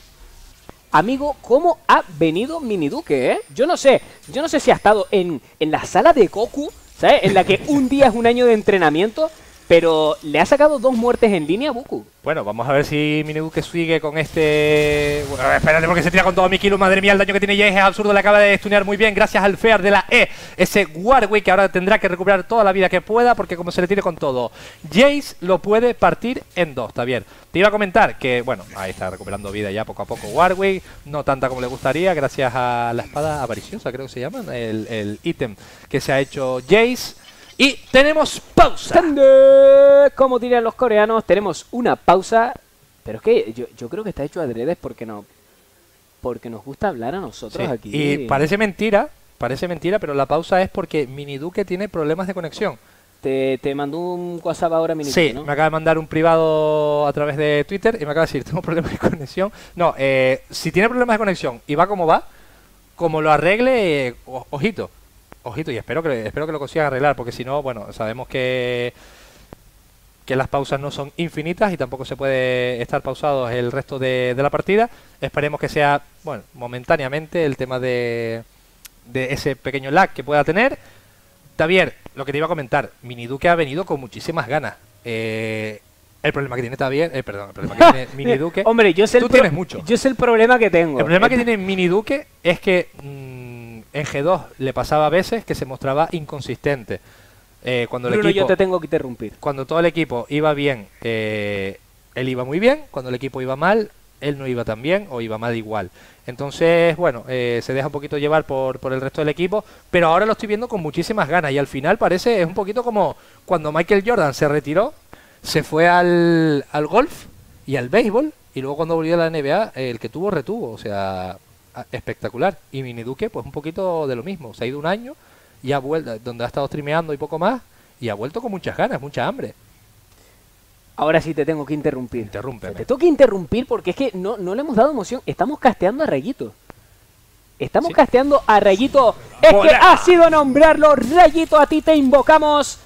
Amigo, ¿cómo ha venido Miniduque, eh? Yo no sé, yo no sé si ha estado en, en la sala de Goku, ¿sabes? En la que un día es un año de entrenamiento, pero le ha sacado dos muertes en línea a Buku. Bueno, vamos a ver si Miniduque sigue con este... Bueno, espérate porque se tira con todo mi kilo. Madre mía, el daño que tiene Jace es absurdo. Le acaba de stunear muy bien gracias al Fear de la E. Ese Warwick que ahora tendrá que recuperar toda la vida que pueda porque como se le tire con todo, Jace lo puede partir en dos, está bien. Te iba a comentar que, bueno, ahí está recuperando vida ya poco a poco Warwick. No tanta como le gustaría gracias a la espada avariciosa, creo que se llama, el, el ítem que se ha hecho Jace. Y tenemos pausa. ¡Tande! Como dirían los coreanos, tenemos una pausa. Pero es que yo, yo creo que está hecho adredes porque no, porque nos gusta hablar a nosotros Sí, aquí. y parece mentira, parece mentira, pero la pausa es porque Miniduque tiene problemas de conexión. Te, te mandó un WhatsApp ahora, Miniduque, Sí, ¿no? me acaba de mandar un privado a través de Twitter y me acaba de decir, tengo problemas de conexión. No, eh, si tiene problemas de conexión y va como va, como lo arregle, eh, o- ojito, ojito, y espero que, espero que lo consigan arreglar, porque si no, bueno, sabemos que, que las pausas no son infinitas y tampoco se puede estar pausados el resto de, de la partida. Esperemos que sea, bueno, momentáneamente el tema de... de ese pequeño lag que pueda tener. Tavier, lo que te iba a comentar, Miniduque ha venido con muchísimas ganas. Eh, el problema que tiene Tavier, eh, perdón, el problema que tiene Miniduque. Hombre, yo sé tú el tienes mucho. Yo sé el problema que tengo. El problema que tiene Miniduque es que mmm, en G dos le pasaba a veces que se mostraba inconsistente. Eh, cuando Bruno, el equipo, yo te tengo que interrumpir. Cuando todo el equipo iba bien, eh, él iba muy bien. Cuando el equipo iba mal, él no iba tan bien o iba mal igual. Entonces, bueno, eh, se deja un poquito llevar por, por el resto del equipo, pero ahora lo estoy viendo con muchísimas ganas y al final parece, es un poquito como cuando Michael Jordan se retiró, se fue al, al golf y al béisbol y luego cuando volvió a la N B A, el que tuvo retuvo, o sea, espectacular. Y Miniduque, pues un poquito de lo mismo, se ha ido un año y ha vuelto, donde ha estado streameando y poco más, y ha vuelto con muchas ganas, mucha hambre. Ahora sí te tengo que interrumpir. Interrúmpeme. Te tengo que interrumpir porque es que no, no le hemos dado emoción. Estamos casteando a Rayito. Estamos ¿Sí? casteando a Rayito. Es ¡Hola! que ha sido nombrarlo. Rayito, a ti te invocamos.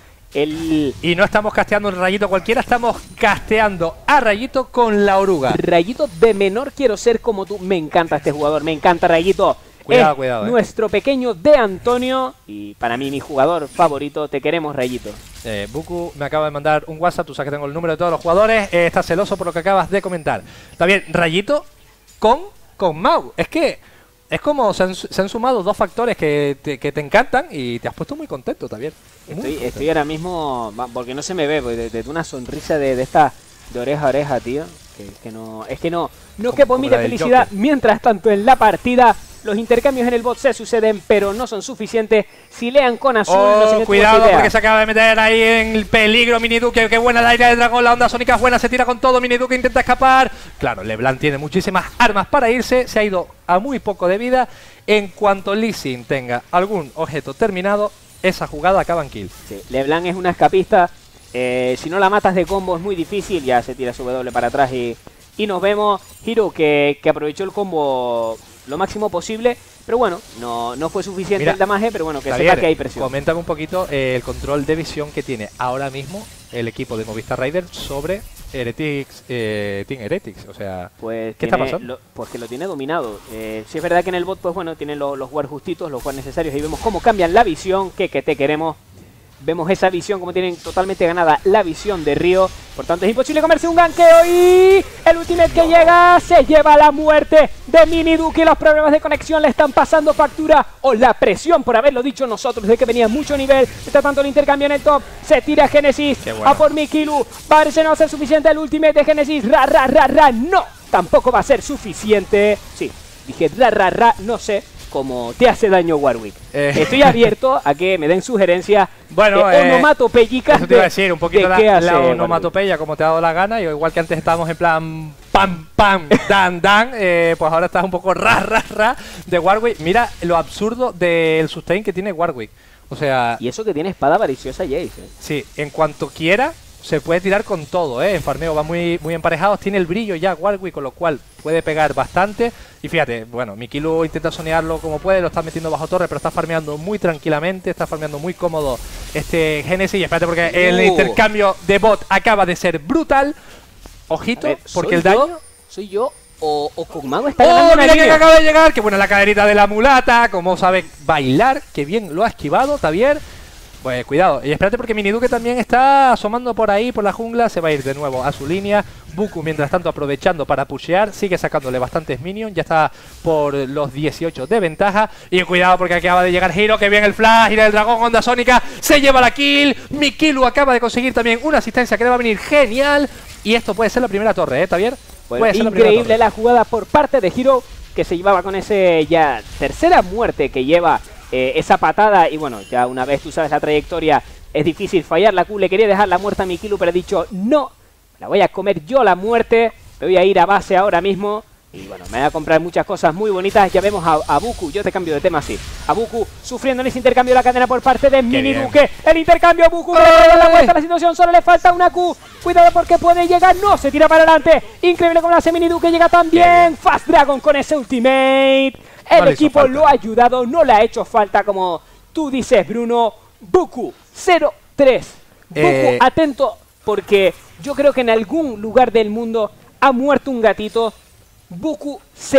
El Y no estamos casteando un Rayito cualquiera, estamos casteando a Rayito con la oruga. Rayito de menor quiero ser como tú. Me encanta este jugador, me encanta Rayito. Cuidado, es cuidado, eh. nuestro pequeño de Antonio. Y para mí, mi jugador favorito. Te queremos, Rayito. Eh, Buku me acaba de mandar un WhatsApp, tú sabes que tengo el número de todos los jugadores, eh, está celoso por lo que acabas de comentar. Está bien, Rayito con, con Mau. Es que es como se han, se han sumado dos factores que te, que te encantan y te has puesto muy contento, también. Estoy, estoy ahora mismo, va, porque no se me ve, de, de, de una sonrisa de, de esta de oreja a oreja, tío. Que, que no, es que no, no quepo en mí de felicidad. Mientras tanto, en la partida, los intercambios en el bot se suceden, pero no son suficientes. Si lean con azul, oh, no cuidado porque se acaba de meter ahí en el peligro Miniduque. Qué buena la ira de dragón, la onda sónica es buena, se tira con todo. Miniduque intenta escapar. Claro, LeBlanc tiene muchísimas armas para irse, se ha ido a muy poco de vida. En cuanto Lee Sin tenga algún objeto terminado, esa jugada acaba en kill. Sí, LeBlanc es una escapista. Eh, si no la matas de combo es muy difícil. Ya se tira su W para atrás y, y nos vemos. Hiro que, que aprovechó el combo lo máximo posible, pero bueno, no, no fue suficiente. Mira, el damaje, pero bueno, que sepa que hay presión. Coméntame un poquito eh, el control de visión que tiene ahora mismo el equipo de Movistar Riders sobre Heretics, eh, Team Heretics, o sea, pues ¿qué tiene, está pasando? Lo, pues que lo tiene dominado. Eh, si es verdad que en el bot, pues bueno, tiene lo, los war justitos, los war necesarios, y vemos cómo cambian la visión, que, que te queremos. Vemos esa visión, como tienen totalmente ganada la visión de Río. Por tanto, es imposible comerse un ganqueo. Y el ultimate que llega se lleva la muerte de Miniduque. Los problemas de conexión le están pasando factura. O la presión, por haberlo dicho nosotros, de que venía mucho nivel. Está tanto el intercambio en el top. Se tira Genesis bueno. a por Mikilu. Parece no ser suficiente el ultimate de Genesis. Ra, ra, ra, ra. No, tampoco va a ser suficiente. Sí, dije ra, ra, ra. No sé cómo te hace daño Warwick. Eh. Estoy abierto a que me den sugerencias. Bueno, de eh, onomatopéyicas. Eso te iba a decir, un poquito la, la onomatopeya, como te ha dado la gana. Y igual que antes estábamos en plan pam, pam, dan, dan, eh, pues ahora estás un poco ra, ra, ra de Warwick. Mira lo absurdo del sustain que tiene Warwick. O sea... Y eso que tiene espada avariciosa Jace. Eh. Sí, en cuanto quiera, se puede tirar con todo, ¿eh? En farmeo va muy, muy emparejados. Tiene el brillo ya Warwick, con lo cual puede pegar bastante. Y fíjate, bueno, Mikilu intenta sonearlo como puede, lo está metiendo bajo torre, pero está farmeando muy tranquilamente, está farmeando muy cómodo este Genesis. Y espérate porque uh. el intercambio de bot acaba de ser brutal. Ojito, ver, porque el daño... Yo, ¿Soy yo o, o Kog'Maw está ¡Oh, ganando mira una que acaba de llegar! ¡Qué buena la caderita de la mulata! Como sabe bailar, que bien lo ha esquivado, Tavier. Pues cuidado, y espérate porque Miniduque también está asomando por ahí, por la jungla. Se va a ir de nuevo a su línea. Buku, mientras tanto, aprovechando para pushear. Sigue sacándole bastantes minions. Ya está por los dieciocho de ventaja. Y cuidado porque acaba de llegar Hiro. Que bien el flash. Y el dragón, onda sónica. Se lleva la kill. Mikilu acaba de conseguir también una asistencia que le va a venir genial. Y esto puede ser la primera torre, ¿eh, Tavier? Bueno, puede ser increíble la, la jugada por parte de Hiro, que se llevaba con ese ya tercera muerte que lleva... Eh, esa patada, y bueno, ya una vez tú sabes la trayectoria, es difícil fallar. La Q le quería dejar la muerte a Mikilu, pero ha dicho no, la voy a comer yo la muerte. Me voy a ir a base ahora mismo. Y bueno, me voy a comprar muchas cosas muy bonitas. Ya vemos a, a Buku, yo te cambio de tema así. A Buku sufriendo en ese intercambio de la cadena por parte de Miniduque. El intercambio a Buku, que le da la vuelta a la situación, solo le falta una Q. Cuidado porque puede llegar, no, se tira para adelante. Increíble como lo hace Miniduque, llega también. Fast Dragon con ese ultimate. El no equipo lo ha ayudado, no le ha hecho falta, como tú dices, Bruno. Buku cero tres. Eh... Buku, atento, porque yo creo que en algún lugar del mundo ha muerto un gatito. Buku cero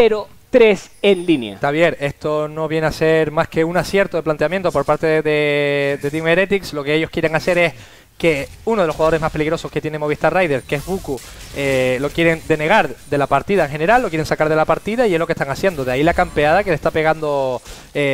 tres en línea. Está bien, esto no viene a ser más que un acierto de planteamiento por parte de, de Team Heretics. Lo que ellos quieren hacer es que uno de los jugadores más peligrosos que tiene Movistar Riders, que es Buku, eh, lo quieren denegar de la partida en general, lo quieren sacar de la partida y es lo que están haciendo. De ahí la campeada que le está pegando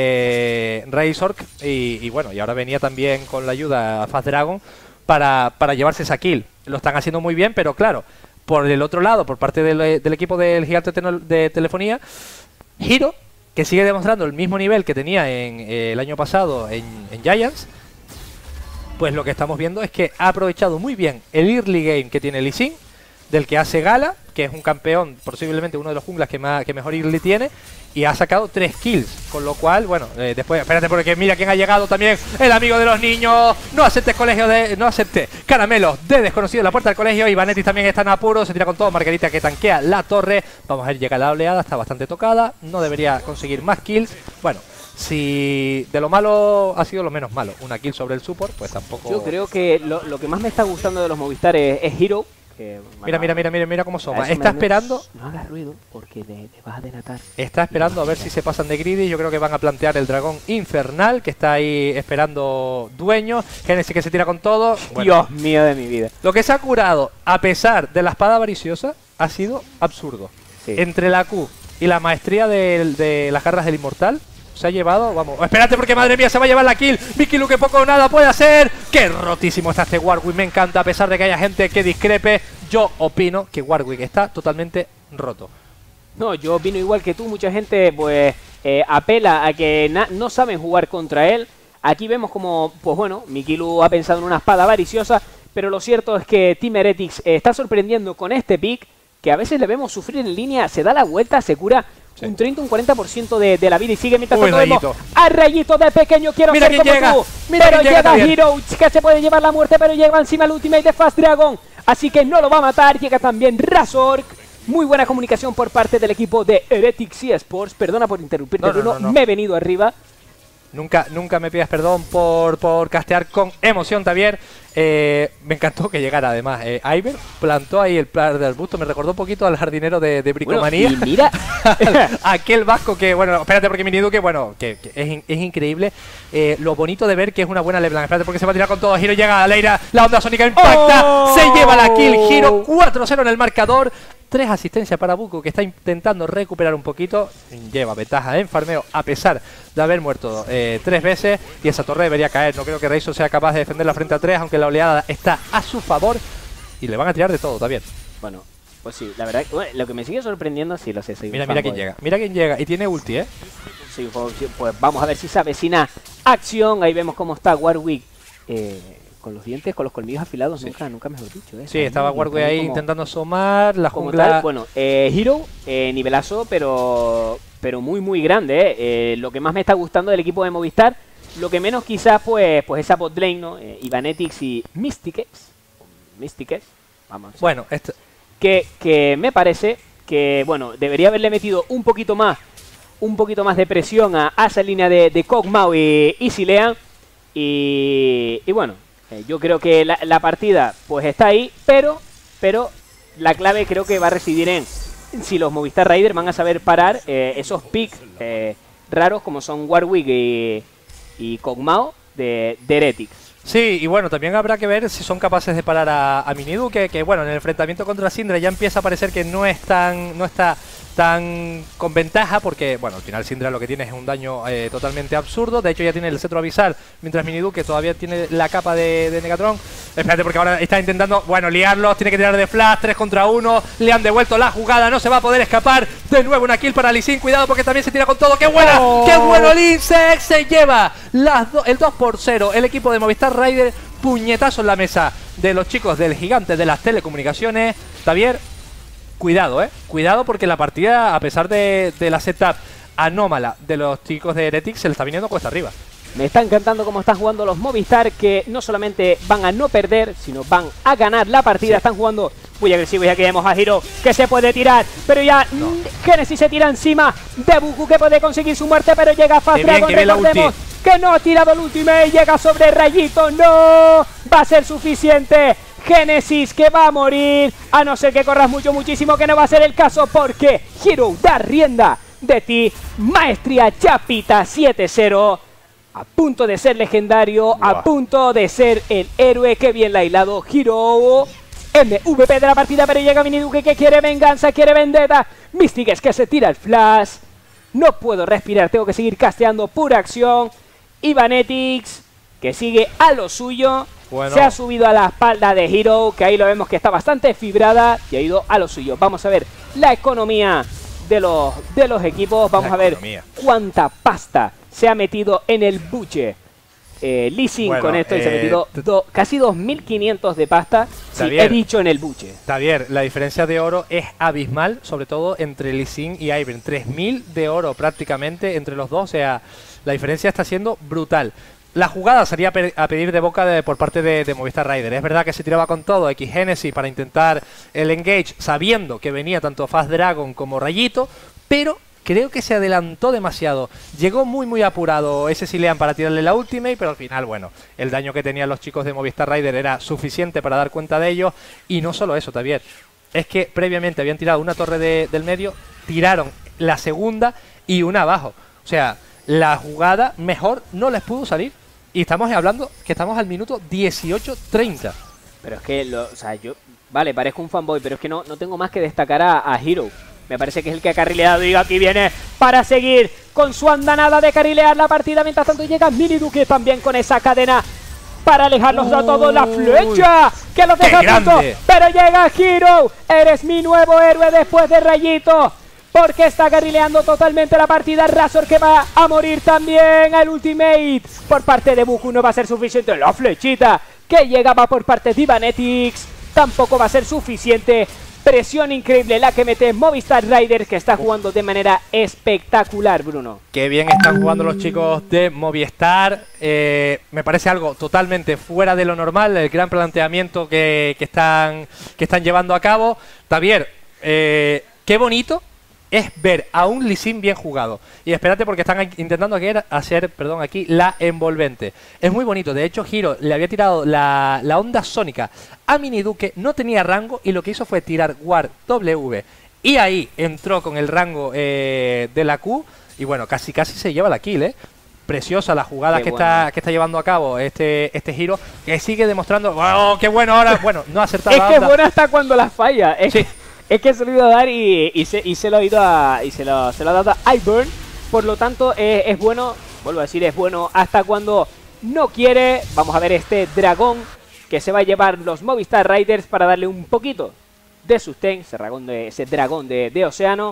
eh, Razork y, y bueno, y ahora venía también con la ayuda a Fast Dragon para, para llevarse esa kill. Lo están haciendo muy bien, pero claro, por el otro lado, por parte del, del equipo del gigante de telefonía, Hero, que sigue demostrando el mismo nivel que tenía en eh, el año pasado en, en Giants, pues lo que estamos viendo es que ha aprovechado muy bien el early game que tiene Lee Sin, del que hace gala, que es un campeón, posiblemente uno de los junglas que, más, que mejor early tiene, y ha sacado tres kills, con lo cual, bueno, eh, después, espérate porque mira quién ha llegado también, el amigo de los niños, no aceptes colegio de, no acepte caramelos de desconocido en la puerta del colegio, y Vanetti también está en apuro, se tira con todo, Margarita que tanquea la torre, vamos a ver, llega la oleada, está bastante tocada, no debería conseguir más kills, bueno. Si de lo malo ha sido lo menos malo, una kill sobre el support, pues tampoco... Yo creo que lo, lo que más me está gustando de los Movistar es, es Hero. Que, bueno, mira, mira, mira, mira, mira cómo soma. Está me, esperando... No hagas ruido porque te, te vas a delatar. Está esperando a ver si se pasan de greedy. Yo creo que van a plantear el dragón infernal, que está ahí esperando dueño. Genesis que se tira con todo. Bueno, Dios mío de mi vida. Lo que se ha curado, a pesar de la espada avariciosa, ha sido absurdo. Sí. Entre la Q y la maestría de, de las garras del inmortal... Se ha llevado, vamos, espérate porque madre mía se va a llevar la kill. Mickey Lu que poco o nada puede hacer. Qué rotísimo está este Warwick, me encanta. A pesar de que haya gente que discrepe, yo opino que Warwick está totalmente roto. No, yo opino igual que tú. Mucha gente pues eh, apela a que no saben jugar contra él. Aquí vemos como, pues bueno, Mickey Lu ha pensado en una espada avariciosa, pero lo cierto es que Team Heretics eh, está sorprendiendo con este pick, que a veces le vemos sufrir en línea, se da la vuelta, se cura... Sí. Un treinta, un cuarenta por ciento de, de la vida y sigue mientras tanto vemos a Rayito de pequeño, quiero mira ser como llega. tú. Mira pero llega llega Hero, que se puede llevar la muerte, pero llega encima el ultimate de Fast Dragon. Así que no lo va a matar, llega también Razork. Muy buena comunicación por parte del equipo de Heretics eSports. Perdona por interrumpirte, no, no, Bruno, no, no. me he venido arriba. Nunca, nunca me pidas perdón por, por castear con emoción, Javier. Eh, me encantó que llegara además. Eh, Iver plantó ahí el plan del busto. Me recordó un poquito al jardinero de, de Bricomanía. Bueno, y mira. Aquel vasco que, bueno, espérate porque Mini Duque, bueno, que, que es, es increíble. Eh, lo bonito de ver que es una buena LeBlanc. Espérate porque se va a tirar con todo. Giro llega a Leira. La onda sónica impacta. Oh. Se lleva la kill. Giro cuatro cero en el marcador. Tres asistencias para Buku, que está intentando recuperar un poquito. Lleva ventaja en farmeo a pesar de haber muerto eh, tres veces. Y esa torre debería caer. No creo que Razor sea capaz de defender la frente a tres, aunque la oleada está a su favor. Y le van a tirar de todo también. Bueno, pues sí, la verdad, bueno, lo que me sigue sorprendiendo, sí, lo sé. Soy mira, mira quién llega. Mira quién llega. Y tiene ulti, ¿eh? Sí, pues, pues vamos a ver si se avecina acción. Ahí vemos cómo está Warwick. Eh... Con los dientes, con los colmillos afilados, sí. nunca, nunca mejor dicho. ¿eh? Sí, estaba Warwick ahí como, intentando asomar la jungla. Tal, bueno, eh, Hero, eh, nivelazo, pero pero muy, muy grande. Eh. Eh, lo que más me está gustando del equipo de Movistar, lo que menos quizás, pues, pues esa botlane, ¿no? Eh, Ivanetics y Mystics. Mystics, vamos. Bueno, esto... Que, que me parece que, bueno, debería haberle metido un poquito más, un poquito más de presión a, a esa línea de, de Kog'Maw y, y Zilean. Y, y bueno, Eh, yo creo que la, la partida pues está ahí, pero pero la clave creo que va a residir en si los Movistar Riders van a saber parar eh, esos picks eh, raros como son Warwick y, y Kog'Maw de, de Heretics. Sí, y bueno, también habrá que ver si son capaces de parar a, a Mini Duque, que bueno, en el enfrentamiento contra Syndra ya empieza a parecer que no es tan, no está tan con ventaja, porque bueno, al final Syndra lo que tiene es un daño eh, totalmente absurdo. De hecho ya tiene el cetro abisal, mientras Mini Duque todavía tiene la capa de, de Negatron. Espérate porque ahora está intentando, bueno, liarlos, tiene que tirar de flash, tres contra uno, le han devuelto la jugada, no se va a poder escapar. De nuevo una kill para Lee Sin, cuidado porque también se tira con todo. ¡Qué buena! Oh. ¡Qué bueno Linsex! Se lleva las do el dos por cero, el equipo de Movistar Riders. Puñetazo en la mesa de los chicos del gigante de las telecomunicaciones. Javier, cuidado, eh. Cuidado porque la partida, a pesar de, de la setup anómala de los chicos de Heretics, se le está viniendo cuesta arriba. Me está encantando cómo están jugando los Movistar, que no solamente van a no perder, sino van a ganar la partida. Sí. Están jugando muy agresivos y aquí vemos a Hero que se puede tirar, pero ya no. Genesis se tira encima de Buku, que puede conseguir su muerte, pero llega Fast Dragon, recordemos que no ha tirado el ultimate, llega sobre Rayito, no va a ser suficiente. Genesis que va a morir, a no ser que corras mucho, muchísimo, que no va a ser el caso porque Hero da rienda de ti. Maestría Chapita siete cero. A punto de ser legendario, Buah. a punto de ser el héroe. Que bien la ha hilado Hero. M V P de la partida, pero llega Miniduque que quiere venganza, quiere vendetta. Mystics que se tira el flash. No puedo respirar, tengo que seguir casteando pura acción. Ivanetics que sigue a lo suyo. Bueno. Se ha subido a la espalda de Hero, que ahí lo vemos que está bastante fibrada, y ha ido a lo suyo. Vamos a ver la economía de los, de los equipos. Vamos La a ver economía. cuánta pasta se ha metido en el buche. Eh, Lee Sin Bueno, con esto y se ha eh, metido do, casi dos mil quinientos de pasta. Sí, Xavier. he dicho en el buche. Xavier, la diferencia de oro es abismal, sobre todo entre Lee Sin y Ivern. tres mil de oro prácticamente entre los dos, o sea, la diferencia está siendo brutal. La jugada sería pe a pedir de boca de, por parte de, de Movistar Rider. Es verdad que se tiraba con todo X Genesis para intentar el engage, sabiendo que venía tanto Fast Dragon como Rayito, pero creo que se adelantó demasiado. Llegó muy muy apurado ese Zilean para tirarle la ultimate, pero al final, bueno, el daño que tenían los chicos de Movistar Rider era suficiente para dar cuenta de ello. Y no solo eso, también es que previamente habían tirado una torre de, del medio, tiraron la segunda y una abajo. O sea, la jugada mejor no les pudo salir. Y estamos hablando que estamos al minuto dieciocho treinta. Pero es que, lo, o sea, yo... Vale, parezco un fanboy, pero es que no, no tengo más que destacar a, a Hero. Me parece que es el que ha carrileado y aquí viene para seguir con su andanada de carrilear la partida. Mientras tanto llega Miniduque también con esa cadena para alejarlos a todos. La flecha que los deja a punto, pero llega Hero. Eres mi nuevo héroe después de Rayito, porque está carrileando totalmente la partida. Razor que va a morir también. El ultimate por parte de Buku no va a ser suficiente. La flechita que llegaba por parte de Ivanetics tampoco va a ser suficiente. Presión increíble la que mete Movistar Riders, que está jugando de manera espectacular, Bruno. Qué bien están jugando los chicos de Movistar. Eh, me parece algo totalmente fuera de lo normal, el gran planteamiento que, que, están, que están llevando a cabo. Xavier, eh, qué bonito es ver a un Lee Sin bien jugado. Y espérate, porque están intentando hacer, perdón, aquí la envolvente. Es muy bonito. De hecho, Hero le había tirado la, la onda sónica a Miniduque, no tenía rango y lo que hizo fue tirar Ward W. Y ahí entró con el rango eh, de la Q. Y bueno, casi casi se lleva la kill, ¿eh? Preciosa la jugada que, bueno. está, que está llevando a cabo este, este Hero, que sigue demostrando... ¡Oh, qué bueno ahora! Bueno, no ha acertado es la que onda. Es bueno hasta cuando las falla. Es sí. Es que se lo ha ido a dar y, y, se, y se lo ha ido a, y se lo, se lo ha dado a Ivern. Por lo tanto, eh, es bueno, vuelvo a decir, es bueno hasta cuando no quiere. Vamos a ver este dragón que se va a llevar los Movistar Riders para darle un poquito de sustain. Ese dragón de, ese dragón de, de océano.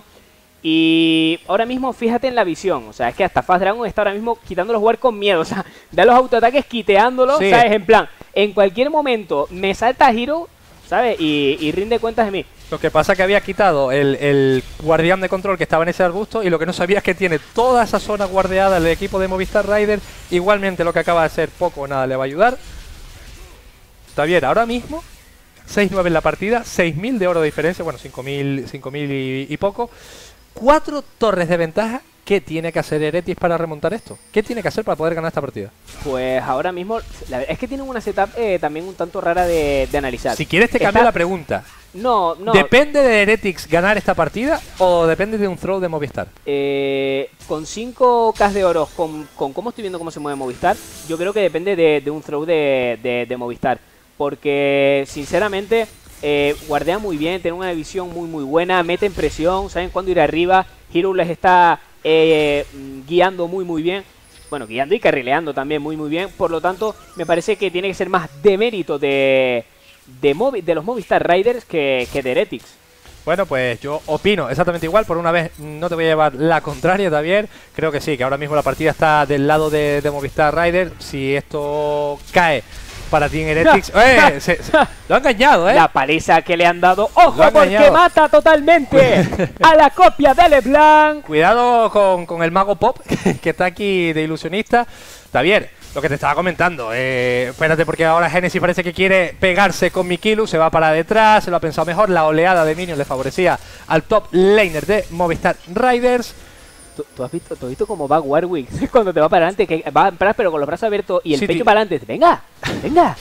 Y ahora mismo fíjate en la visión. O sea, es que hasta Fast Dragon está ahora mismo quitándolos jugar con miedo. O sea, da los autoataques quiteándolos. Sí. ¿Sabes? En plan, en cualquier momento me salta Hero, ¿sabes? Y, y rinde cuentas de mí. Lo que pasa es que había quitado el, el guardián de control que estaba en ese arbusto, y lo que no sabía es que tiene toda esa zona guardeada el equipo de Movistar Riders. Igualmente lo que acaba de hacer poco o nada le va a ayudar. Está bien, ahora mismo seis nueve en la partida, seis mil de oro de diferencia, bueno, cinco mil y, y poco. Cuatro torres de ventaja. ¿Qué tiene que hacer Heretics para remontar esto? ¿Qué tiene que hacer para poder ganar esta partida? Pues ahora mismo, la verdad es que tienen una setup eh, también un tanto rara de, de analizar. Si quieres te cambio Está... la pregunta. No, no. ¿Depende de Heretics ganar esta partida o depende de un throw de Movistar? Eh, con cinco K de oro, con, con cómo estoy viendo cómo se mueve Movistar, yo creo que depende de, de un throw de, de, de Movistar. Porque, sinceramente, eh, guardea muy bien, tiene una visión muy muy buena, meten presión, saben cuándo ir arriba. Hero les está eh, guiando muy muy bien. Bueno, guiando y carrileando también muy muy bien. Por lo tanto, me parece que tiene que ser más de mérito de... De, Movi de los Movistar Riders que, que de Heretics. Bueno, pues yo opino exactamente igual. Por una vez no te voy a llevar la contraria, Xavier. Creo que sí, que ahora mismo la partida está del lado de, de Movistar Riders. Si esto cae para ti en Heretics... No. ¡Eh! se, se, lo ha engañado, ¿eh? La paliza que le han dado. ¡Ojo! Porque mata totalmente a la copia de LeBlanc. Cuidado con, con el mago Pop, que está aquí de ilusionista. Xavier, lo que te estaba comentando, eh, espérate, porque ahora Genesis parece que quiere pegarse con Mikilu, se va para detrás, se lo ha pensado mejor, la oleada de minions le favorecía al top laner de Movistar Riders. ¿Tú, tú has visto, tú has visto cómo va Warwick cuando te va para adelante, que va a entrar pero con los brazos abiertos y el sí, pecho tío. para adelante? Venga, venga.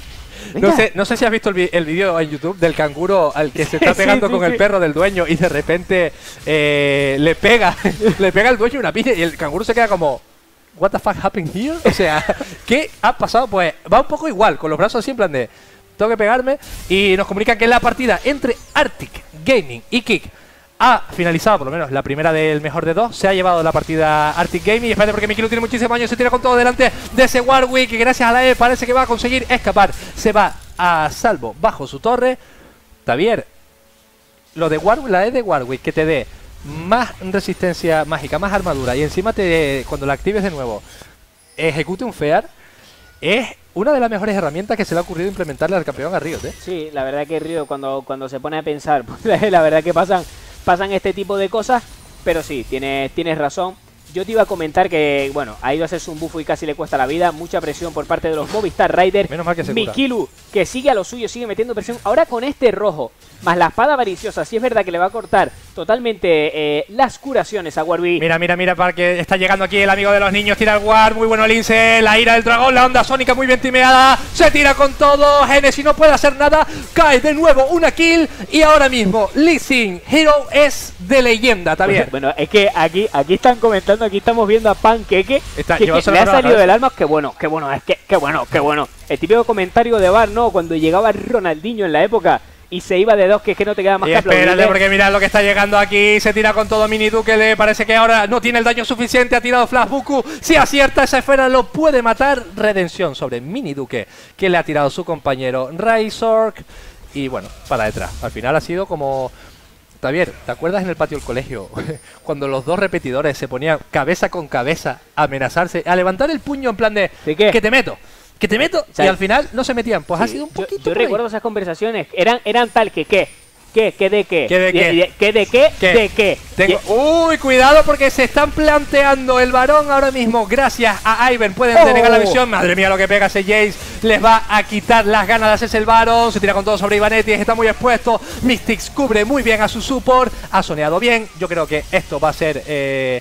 No sé, no sé si has visto el, vi el vídeo en YouTube del canguro al que se está pegando sí, sí, con sí. el perro del dueño y de repente eh, le pega, le pega al dueño una piña y el canguro se queda como what the fuck happened here? O sea, ¿qué ha pasado? Pues va un poco igual, con los brazos así en plan de tengo que pegarme y nos comunican que la partida entre Arctic Gaming y Kick ha finalizado, por lo menos la primera del mejor de dos. Se ha llevado la partida Arctic Gaming. Y espérate porque Mikilu tiene muchísimos años. Se tira con todo delante de ese Warwick. Que gracias a la E parece que va a conseguir escapar. Se va a salvo bajo su torre. Tavier, lo de Warwick, la E de Warwick que te dé más resistencia mágica, más armadura. Y encima te cuando la actives de nuevo ejecute un Fear. Es una de las mejores herramientas que se le ha ocurrido implementarle al campeón a Riot, ¿eh? Sí, la verdad que Riot cuando, cuando se pone a pensar, pues, la verdad que pasan, pasan este tipo de cosas, pero sí, tienes, tienes razón. Yo te iba a comentar que, bueno, ha ido a hacerse un buffo y casi le cuesta la vida. Mucha presión por parte de los Movistar Riders. Menos mal que se Mikilu, que sigue a lo suyo, sigue metiendo presión. Ahora con este rojo, más la espada avariciosa, sí es verdad que le va a cortar totalmente eh, las curaciones a Warwick. Mira, mira, mira, para que está llegando aquí el amigo de los niños. Tira el War, muy bueno el Lince. La ira del dragón, la onda sónica muy bien timeada. Se tira con todo. Genesis no puede hacer nada. Cae de nuevo una kill. Y ahora mismo, Lee Sin, Hero es de leyenda también. Bueno, es que aquí, aquí están comentando, aquí estamos viendo a Panqueque. Está, que, que le ha salido del alma. Qué bueno, qué bueno, es que, qué bueno, qué bueno. El típico comentario de Bar, ¿no? Cuando llegaba Ronaldinho en la época y se iba de dos, que es que no te queda más y que espérate, aplaudirle. porque mira lo que está llegando aquí. Se tira con todo Miniduke. Le parece que ahora no tiene el daño suficiente. Ha tirado Flash Buku. Si acierta esa esfera, lo puede matar. Redención sobre Miniduke, que le ha tirado su compañero Razork. Y bueno, para detrás. Al final ha sido como... Javier, ¿te acuerdas en el patio del colegio? Cuando los dos repetidores se ponían cabeza con cabeza a amenazarse, a levantar el puño en plan de... ¿De qué? Que te meto. Que te meto, o sea, y al final no se metían. Pues sí, ha sido un poquito. Yo, yo recuerdo esas conversaciones, eran, eran tal que qué, qué, qué de qué, qué de qué, qué de qué, ¿Qué? de qué. Tengo... Uy, cuidado porque se están planteando el varón ahora mismo. Gracias a Ivan pueden oh. denegar la visión. Madre mía lo que pega ese Jace. Les va a quitar las ganas de hacerse el varón. Se tira con todo sobre Ivanetti, está muy expuesto. Mystics cubre muy bien a su support. Ha soneado bien. Yo creo que esto va a ser... Eh...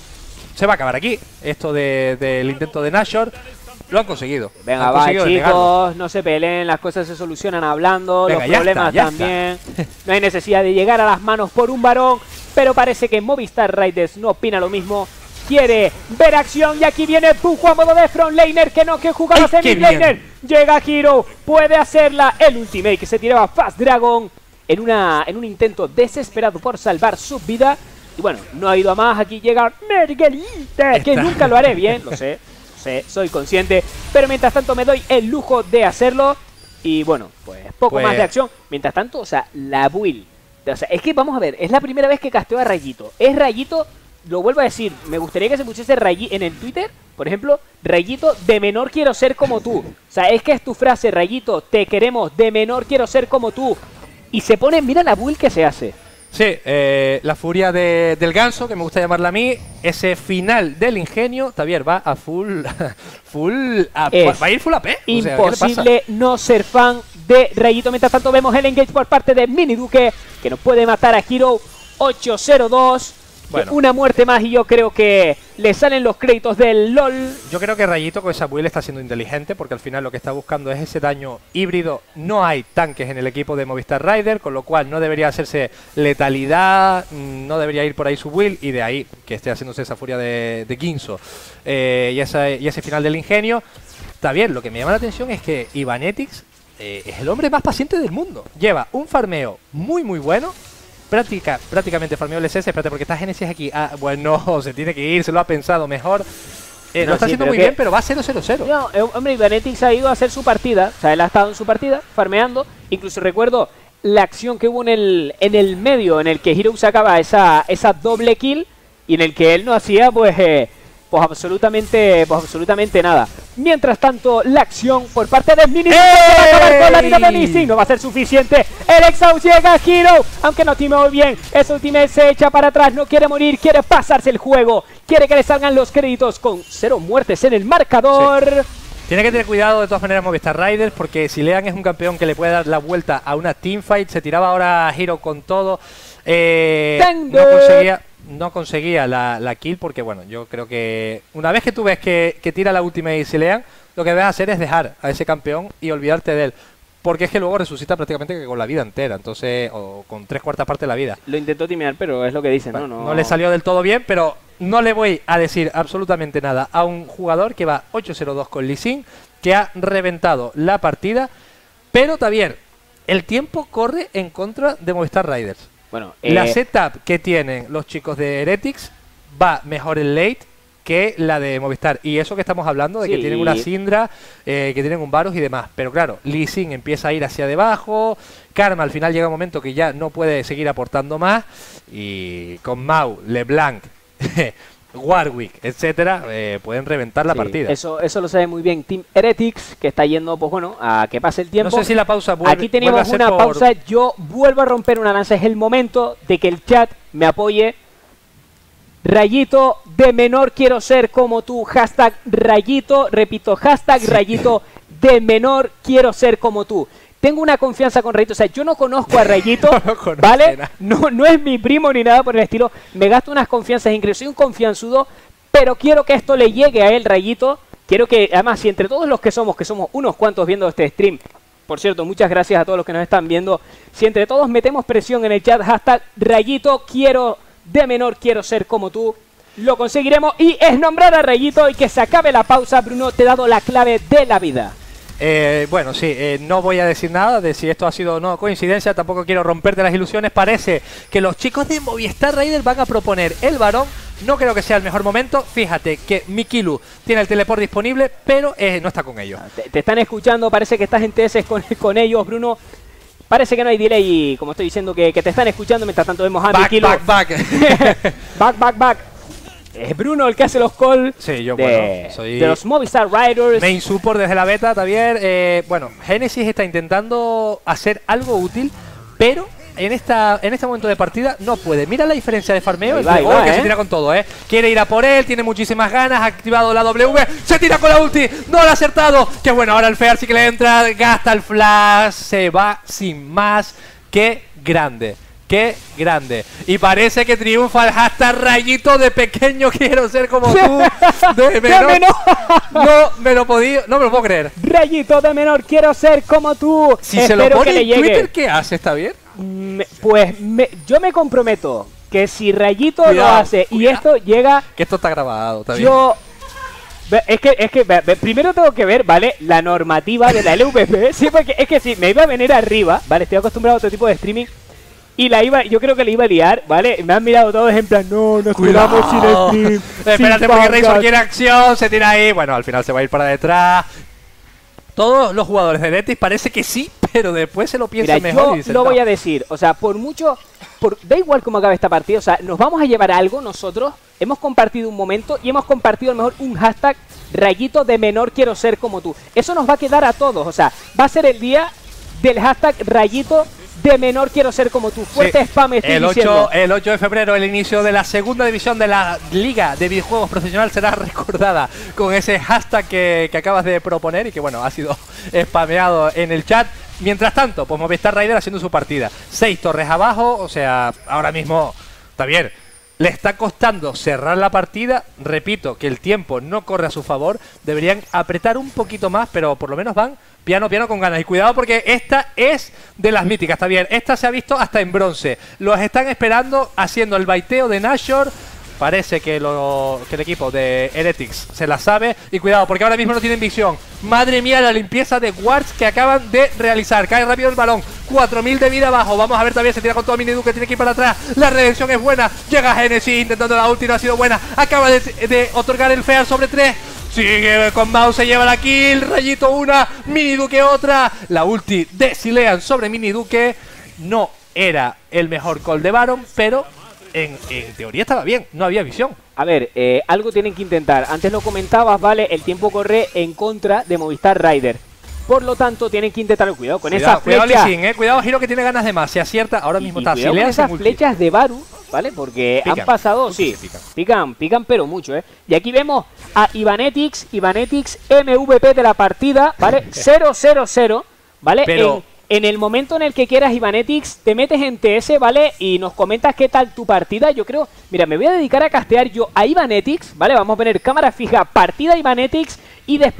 Se va a acabar aquí. Esto del de, de intento de Nashor. Lo han conseguido. Venga, han va, conseguido chicos, denegarlo. No se peleen, las cosas se solucionan hablando, Venga, los problemas está, también. No hay necesidad de llegar a las manos por un varón, pero parece que Movistar Riders no opina lo mismo. Quiere ver acción y aquí viene Pujo a modo de front laner, que no, que jugaba a mid laner. Llega Hero, puede hacerla. El ultimate que se tiraba Fast Dragon en, una, en un intento desesperado por salvar su vida. Y bueno, no ha ido a más, aquí llega Mergelite, que nunca lo haré bien, lo sé. Sí, soy consciente, pero mientras tanto me doy el lujo de hacerlo. Y bueno, pues poco pues... más de acción. Mientras tanto, o sea, la build, o sea, es que vamos a ver, es la primera vez que casteo a Rayito. Es Rayito, lo vuelvo a decir, me gustaría que se pusiese Rayito en el Twitter, por ejemplo, Rayito, de menor quiero ser como tú. O sea, es que es tu frase, Rayito, te queremos, de menor quiero ser como tú. Y se pone, mira la build que se hace. Sí, eh, la furia de, del ganso, que me gusta llamarla a mí. Ese final del ingenio, Javier, va a full... full a, va a ir full A P. Imposible o sea, no ser fan de Rayito. Mientras tanto vemos el engage por parte de Miniduke, que nos puede matar a Hero. Ocho cero dos. Bueno. Una muerte más y yo creo que le salen los créditos del LOL. Yo creo que Rayito con esa build está siendo inteligente, porque al final lo que está buscando es ese daño híbrido. No hay tanques en el equipo de Movistar Rider, con lo cual no debería hacerse letalidad, no debería ir por ahí su build, y de ahí que esté haciéndose esa furia de, de Ginzo eh, y, esa, y ese final del ingenio. Está bien, lo que me llama la atención es que Ivanetix eh, es el hombre más paciente del mundo. Lleva un farmeo muy muy bueno. Práctica, prácticamente farmeo el S S, espérate, porque está Genesis aquí. Ah, bueno, se tiene que ir, se lo ha pensado mejor. Eh, no, lo está sí, haciendo muy que... bien, pero va cero cero cero. No, eh, hombre, Ivanetix ha ido a hacer su partida. O sea, él ha estado en su partida, farmeando. Incluso recuerdo la acción que hubo en el, en el medio, en el que Hero sacaba esa, esa doble kill, y en el que él no hacía, pues... Eh, Pues absolutamente, pues absolutamente nada. Mientras tanto, la acción por parte de Mini con la vida de Missing no va a ser suficiente. El Exhaust llega a Hero, aunque no timeó bien. Ese ultimate se echa para atrás, no quiere morir, quiere pasarse el juego. Quiere que le salgan los créditos con cero muertes en el marcador. Sí. Tiene que tener cuidado de todas maneras Movistar Riders, porque Zilean es un campeón que le puede dar la vuelta a una teamfight. Se tiraba ahora a Hero con todo. Eh, no conseguía... No conseguía la, la kill porque, bueno, yo creo que una vez que tú ves que, que tira la ultimate y Zilean, lo que debes hacer es dejar a ese campeón y olvidarte de él. Porque es que luego resucita prácticamente que con la vida entera, entonces, o con tres cuartas partes de la vida. Lo intentó timear, pero es lo que dicen, bueno, ¿no? ¿no? No le salió del todo bien, pero no le voy a decir absolutamente nada a un jugador que va ocho cero dos con Lee Sin, que ha reventado la partida, pero también el tiempo corre en contra de Movistar Riders. Bueno, eh... la setup que tienen los chicos de Heretics va mejor en late que la de Movistar. Y eso que estamos hablando de sí. que tienen una Syndra, eh, que tienen un Varus y demás. Pero claro, Lee Sin empieza a ir hacia debajo. Karma al final llega un momento que ya no puede seguir aportando más. Y con Mau, LeBlanc, Warwick, etcétera, eh, pueden reventar la sí, partida. Eso, eso lo sabe muy bien Team Heretics, que está yendo, pues bueno, a que pase el tiempo. No sé si la pausa vuelve. Aquí tenemos vuelve a una por... pausa. Yo vuelvo a romper una lanza. Es el momento de que el chat me apoye. Rayito de menor quiero ser como tú. Hashtag Rayito, repito, hashtag sí. Rayito de menor quiero ser como tú. Tengo una confianza con Rayito, o sea, yo no conozco a Rayito, no ¿vale? No, no es mi primo ni nada por el estilo. Me gasto unas confianzas increíbles, soy un confianzudo, pero quiero que esto le llegue a él, Rayito. Quiero que, además, si entre todos los que somos, que somos unos cuantos viendo este stream, por cierto, muchas gracias a todos los que nos están viendo, si entre todos metemos presión en el chat, hashtag Rayito quiero... de menor quiero ser como tú, lo conseguiremos y es nombrar a Rayito y que se acabe la pausa. Bruno, te he dado la clave de la vida. Eh, bueno, sí, eh, no voy a decir nada de si esto ha sido o no coincidencia, tampoco quiero romperte las ilusiones. Parece que los chicos de Movistar Riders van a proponer el varón. No creo que sea el mejor momento. Fíjate que Mikilu tiene el teleport disponible, pero eh, no está con ellos. Te, te están escuchando, parece que estás en T S con, con ellos, Bruno. Parece que no hay delay y, como estoy diciendo, que, que te están escuchando. Mientras tanto vemos a back, Mikilu. Back, back, back, back, back. Es Bruno el que hace los calls sí, yo, de, bueno, soy de los Movistar Riders. Main support desde la beta también. Eh, bueno, Genesis está intentando hacer algo útil, pero en esta en este momento de partida no puede. Mira la diferencia de farmeo. Ahí va, ahí oh, va, que ¿eh? se tira con todo, ¿eh? Quiere ir a por él, tiene muchísimas ganas, ha activado la W, se tira con la ulti, no lo ha acertado. Qué bueno, ahora el Fear sí que le entra, gasta el flash, se va sin más. Qué grande. ¡Qué grande! Y parece que triunfa el hashtag Rayito de pequeño quiero ser como tú. De menor. De menor. No me lo podía, no me lo puedo creer. Rayito de menor quiero ser como tú. Si Espero se lo pone que en le Twitter, llegue. ¿qué hace? ¿Está bien? Me, pues me, yo me comprometo que si Rayito cuidado, lo hace cuidado. Y esto llega... Que esto está grabado, está bien. Yo... Es que, es que primero tengo que ver, ¿vale? La normativa de la L V P. Sí, porque es que si me iba a venir arriba, ¿vale? Estoy acostumbrado a otro tipo de streaming. Y la iba, yo creo que le iba a liar, ¿vale? Me han mirado todos en plan, no, nos quedamos sin stream. Espérate porque Razor quiere acción, se tira ahí. Bueno, al final se va a ir para detrás. Todos los jugadores de Heretics parece que sí, pero después se lo piensan mejor. Yo y dicen, lo no. voy a decir, o sea, por mucho... Por, da igual cómo acabe esta partida, o sea, nos vamos a llevar algo nosotros. Hemos compartido un momento y hemos compartido a lo mejor un hashtag Rayito de menor quiero ser como tú. Eso nos va a quedar a todos, o sea, va a ser el día del hashtag Rayito de menor quiero ser como tú. Fuerte sí. Spam estoy el, diciendo. ocho, el ocho de febrero, el inicio de la segunda división de la Liga de Videojuegos Profesional será recordada con ese hashtag que, que acabas de proponer y que, bueno, ha sido spameado en el chat. Mientras tanto, pues Movistar Riders haciendo su partida. Seis torres abajo, o sea, ahora mismo está bien. Le está costando cerrar la partida. Repito que el tiempo no corre a su favor. Deberían apretar un poquito más, pero por lo menos van piano, piano con ganas. Y cuidado porque esta es de las míticas, está bien. Esta se ha visto hasta en bronce. Los están esperando haciendo el baiteo de Nashor. Parece que, lo, que el equipo de Heretics se la sabe. Y cuidado, porque ahora mismo no tienen visión. Madre mía, la limpieza de wards que acaban de realizar. Cae rápido el balón. cuatro mil de vida abajo. Vamos a ver también, se tira con todo Minidu que tiene que ir para atrás. La redención es buena. Llega Genesis intentando la ulti, no ha sido buena. Acaba de, de otorgar el Fear sobre tres. Sigue con Mouse, se lleva la kill. Rayito una, Miniduque otra. La ulti de Silean sobre Miniduque. No era el mejor call de Baron, pero... En, en teoría estaba bien, no había visión. A ver, eh, algo tienen que intentar. Antes lo comentabas, ¿vale? El tiempo corre en contra de Movistar Riders. Por lo tanto, tienen que intentar. Cuidado con cuidado, esa flecha. Cuidado, Lee Sin, eh. Cuidado, Giro, que tiene ganas de más. Se acierta, ahora mismo y, está. Y cuidado con esas flechas de Baru, ¿vale? Porque pican. Han pasado, sí, pican. pican, pican, pero mucho, ¿eh? Y aquí vemos a Ivanetics, Ivanetics M V P de la partida, ¿vale? cero cero cero, ¿vale? Pero... En, En el momento en el que quieras, Ivanetics, te metes en T S, ¿vale? Y nos comentas qué tal tu partida. Yo creo... Mira, me voy a dedicar a castear yo a Ivanetics, ¿vale? Vamos a poner cámara fija, partida Ivanetics. Y después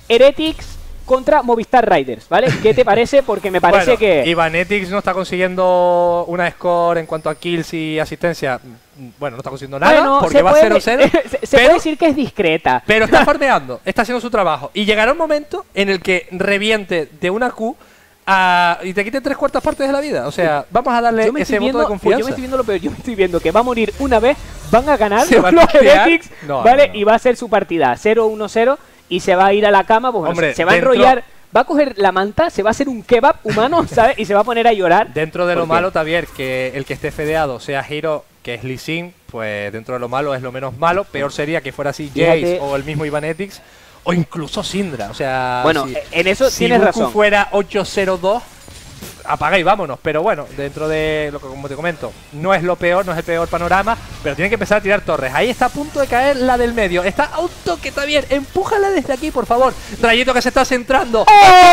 Heretics contra Movistar Riders, ¿vale? ¿Qué te parece? Porque me parece bueno, que... Ivanetics no está consiguiendo una score en cuanto a kills y asistencia. Bueno, no está consiguiendo nada bueno, porque va cero cero. Se, se puede decir que es discreta. Pero está farmeando, está haciendo su trabajo. Y llegará un momento en el que reviente de una Q a, y te quite tres cuartas partes de la vida. O sea, vamos a darle ese viendo, voto de confianza. Pues yo me estoy viendo lo peor. Yo me estoy viendo que va a morir una vez, van a ganar se los, va a los Heretics, no, ¿vale? No, no. Y va a ser su partida cero uno cero y se va a ir a la cama. Pues, Hombre, bueno, se va dentro... a enrollar... Va a coger la manta, se va a hacer un kebab humano, ¿sabes? Y se va a poner a llorar. Dentro de lo malo, Tavier, que el que esté fedeado sea Hero, que es Lee Sin, pues dentro de lo malo es lo menos malo. Peor sería que fuera así Jace o el mismo Ivanetics, o incluso Syndra. O sea, bueno, si, en eso si tienes Buku razón. fuera ocho cero dos, apaga y vámonos. Pero bueno, dentro de lo que, como te comento, no es lo peor, no es el peor panorama, pero tienen que empezar a tirar torres. Ahí está a punto de caer la del medio. Está auto que está bien. Empújala desde aquí, por favor. Rayito que se está centrando.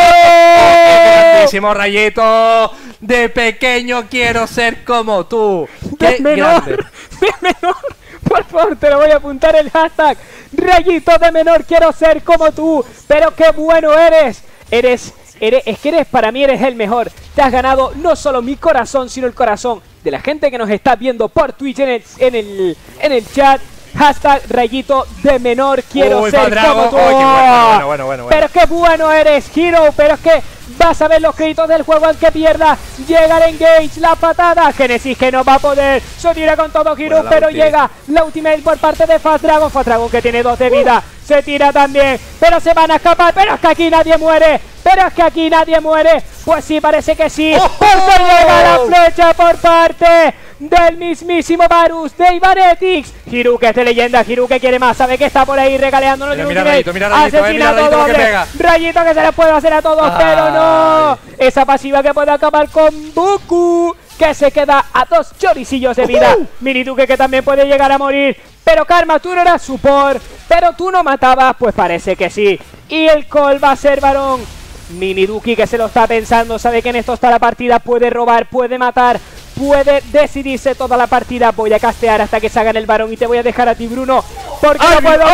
¡Oh! Grandísimo Rayito. De pequeño quiero ser como tú. ¡Qué menor! ¡De menor! Por favor, te lo voy a apuntar el hashtag. Rayito de menor quiero ser como tú. Pero qué bueno eres. Eres... Eres, es que eres, para mí eres el mejor. Te has ganado no solo mi corazón, sino el corazón de la gente que nos está viendo por Twitch en el, en el, en el chat. Hashtag Rayito de menor quiero Uy, ser como tú. Oh, qué bueno, bueno, bueno, bueno. Pero qué bueno eres, Hero. Pero es que vas a ver los créditos del juego aunque pierda. Llega el engage, la patada. Genesis que no va a poder. Se tira con todo Hero, bueno, pero ulti. Llega la ultimate por parte de Fast Dragon. Fast Dragon que tiene dos de vida. Uh. Se tira también, pero se van a escapar. Pero es que aquí nadie muere. Pero es que aquí nadie muere. Pues sí, parece que sí. ¡Oh! Porque llega la flecha por parte del mismísimo Varus de Ivanetics. Hiru que es de leyenda. Hiru que quiere más. Sabe que está por ahí regalando. Mira, mira Rayito, mira Rayito, eh, mira Rayito doble. Que pega. Rayito que se le puede hacer a todos, ay. Pero no. Esa pasiva que puede acabar con Buku, que se queda a dos choricillos de vida. Uh -huh. Miniduke que también puede llegar a morir. Pero Karma, tú no eras support. Pero tú no matabas. Pues parece que sí. Y el call va a ser varón. Miniduki que se lo está pensando, sabe que en esto está la partida, puede robar, puede matar, puede decidirse toda la partida. Voy a castear hasta que se hagan el varón y te voy a dejar a ti, Bruno, porque no puedo.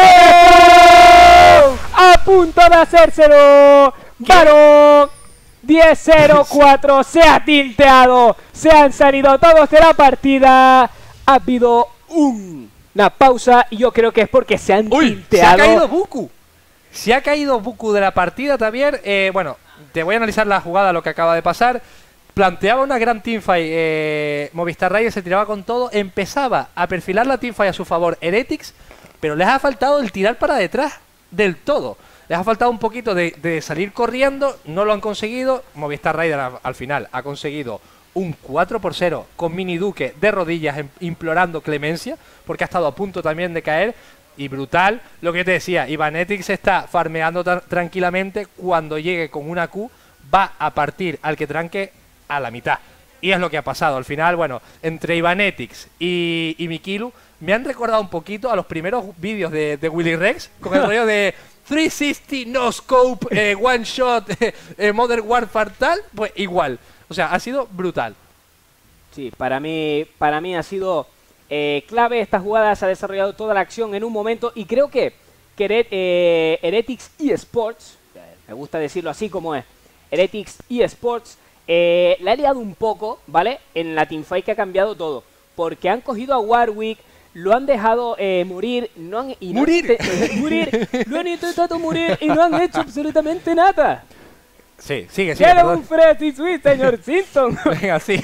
¡Oh! A punto de hacérselo. ¿Qué? Varón diez cero cuatro se ha tilteado, se han salido todos de la partida. Ha habido un, una pausa y yo creo que es porque se han Uy, tilteado. Se ha caído Buku. Si ha caído Buku de la partida también, eh, bueno, te voy a analizar la jugada, lo que acaba de pasar. Planteaba una gran teamfight, eh, Movistar Riders se tiraba con todo, empezaba a perfilar la teamfight a su favor Heretics, pero les ha faltado el tirar para detrás del todo. Les ha faltado un poquito de, de salir corriendo, no lo han conseguido. Movistar Riders al, al final ha conseguido un cuatro por cero con Miniduke de rodillas implorando clemencia, porque ha estado a punto también de caer. Y brutal, lo que te decía, Ivanetics está farmeando tra tranquilamente. Cuando llegue con una Q, va a partir al que tranque a la mitad. Y es lo que ha pasado. Al final, bueno, entre Ivanetics y, y Mikilu, me han recordado un poquito a los primeros vídeos de, de Willy Rex, con el rollo de trescientos sesenta, no scope, eh, one shot, eh, Modern Warfare tal, pues igual. O sea, ha sido brutal. Sí, para mí, para mí ha sido... Eh, clave. Esta jugada se ha desarrollado toda la acción en un momento y creo que, que eh, Heretics eSports, me gusta decirlo así como es, Heretics eSports, eh, la ha liado un poco, ¿vale? En la teamfight que ha cambiado todo, porque han cogido a Warwick, lo han dejado eh, morir, no han, y no ¡Morir! Han morir, lo han intentado morir y no han hecho absolutamente nada. Sí, sigue, sigue. ¡Quiero un Freddy Sweet, señor Simpson! Venga, sí.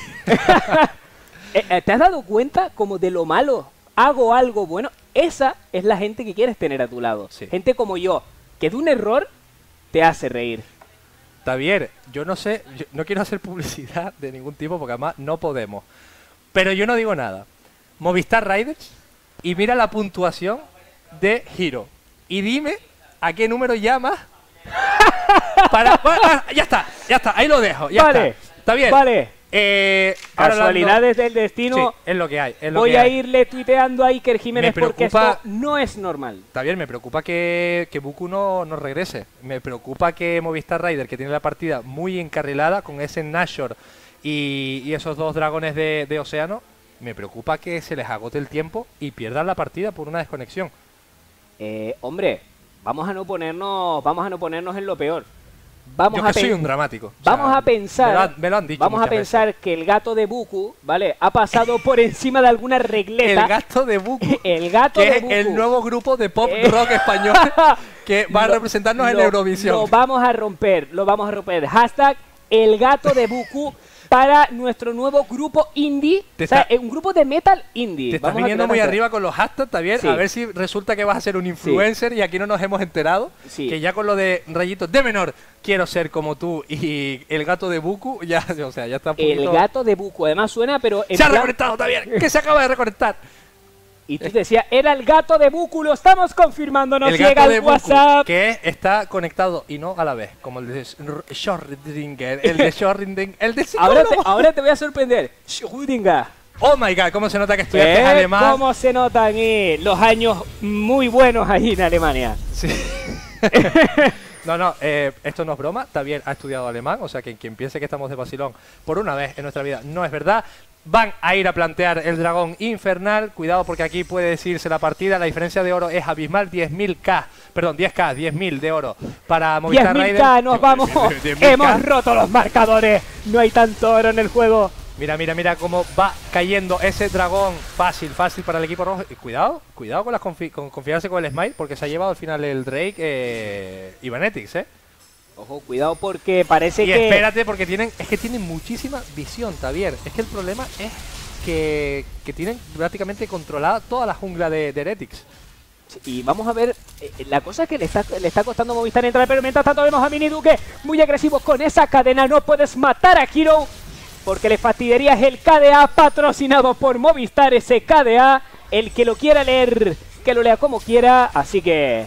¿Te has dado cuenta como de lo malo? Hago algo bueno. Esa es la gente que quieres tener a tu lado. Sí. Gente como yo, que de un error te hace reír. Javier, yo no sé, yo no quiero hacer publicidad de ningún tipo porque además no podemos. Pero yo no digo nada. Movistar Riders y mira la puntuación de Hero. Y dime a qué número llamas para... Ah, ya está, ya está, ahí lo dejo. Ya vale, está. Está bien. Vale. Eh, Casualidades del destino. Sí, es lo que hay. Es lo voy que a hay. irle tuiteando a Iker Jiménez preocupa, porque esto no es normal. Está bien, me preocupa que, que Buku no, no regrese. Me preocupa que Movistar Rider, que tiene la partida muy encarrilada con ese Nashor y, y esos dos dragones de, de océano, me preocupa que se les agote el tiempo y pierdan la partida por una desconexión. Eh, hombre, vamos a no ponernos, vamos a no ponernos en lo peor. Vamos Yo a que soy un dramático. Vamos o sea, a pensar, me lo han, me lo han dicho vamos a pensar veces. que el gato de Buku, ¿vale? Ha pasado por encima de alguna regleta. El gato de Buku. El gato que de es Buku. el nuevo grupo de pop Eh. rock español que va a Lo- representarnos en lo- Eurovisión. Lo vamos a romper, lo vamos a romper. Hashtag el gato de Buku para nuestro nuevo grupo indie. Te o sea, está- eh, un grupo de metal indie. Te estás Vamos a viniendo crear muy hashtag. arriba con los hashtags también, Sí. a ver si resulta que vas a ser un influencer y aquí no nos hemos enterado. Sí. Que ya con lo de rayitos de menor, quiero ser como tú y el gato de Buku, ya, o sea, ya está un El poquito- gato de Buku, además suena, pero en Se ha plan- reconectado también, que se acaba de reconectar. Y tú decías, era el gato de Buku, lo estamos confirmando, nos el llega gato de el Buku, WhatsApp. que está conectado y no a la vez, como el de Schrödinger, el de Schrödinger, el de Ahora te, psicólogo. ahora te voy a sorprender. Schrödinger. Oh my god, cómo se nota que estudiaste ¿Eh? alemán. ¿Cómo se notan eh, los años muy buenos ahí en Alemania? Sí. No, no, eh, esto no es broma. También ha estudiado alemán, o sea que quien piense que estamos de vacilón por una vez en nuestra vida no es verdad. Van a ir a plantear el dragón infernal. Cuidado porque aquí puede decirse la partida. La diferencia de oro es abismal. diez mil K, perdón, diez K, diez mil de oro para Movistar diez mil Raiders. K, nos vamos. diez mil K. Hemos roto los marcadores. No hay tanto oro en el juego. Mira, mira, mira cómo va cayendo ese dragón. Fácil, fácil para el equipo rojo. Y cuidado, cuidado con, las confi con confiarse con el Smite, porque se ha llevado al final el Drake eh, Ivanetics, ¿eh? Ojo, cuidado porque parece Y que... espérate, porque tienen, es que tienen muchísima visión, Javier. Es que el problema es que, que tienen prácticamente controlada toda la jungla de, de Heretics. Y vamos a ver, eh, la cosa es que le está, le está costando Movistar entrar, pero mientras tanto vemos a Mini Duque muy agresivos con esa cadena. No puedes matar a Hero porque le fastidiarías el K D A patrocinado por Movistar. Ese K D A, el que lo quiera leer, que lo lea como quiera, así que...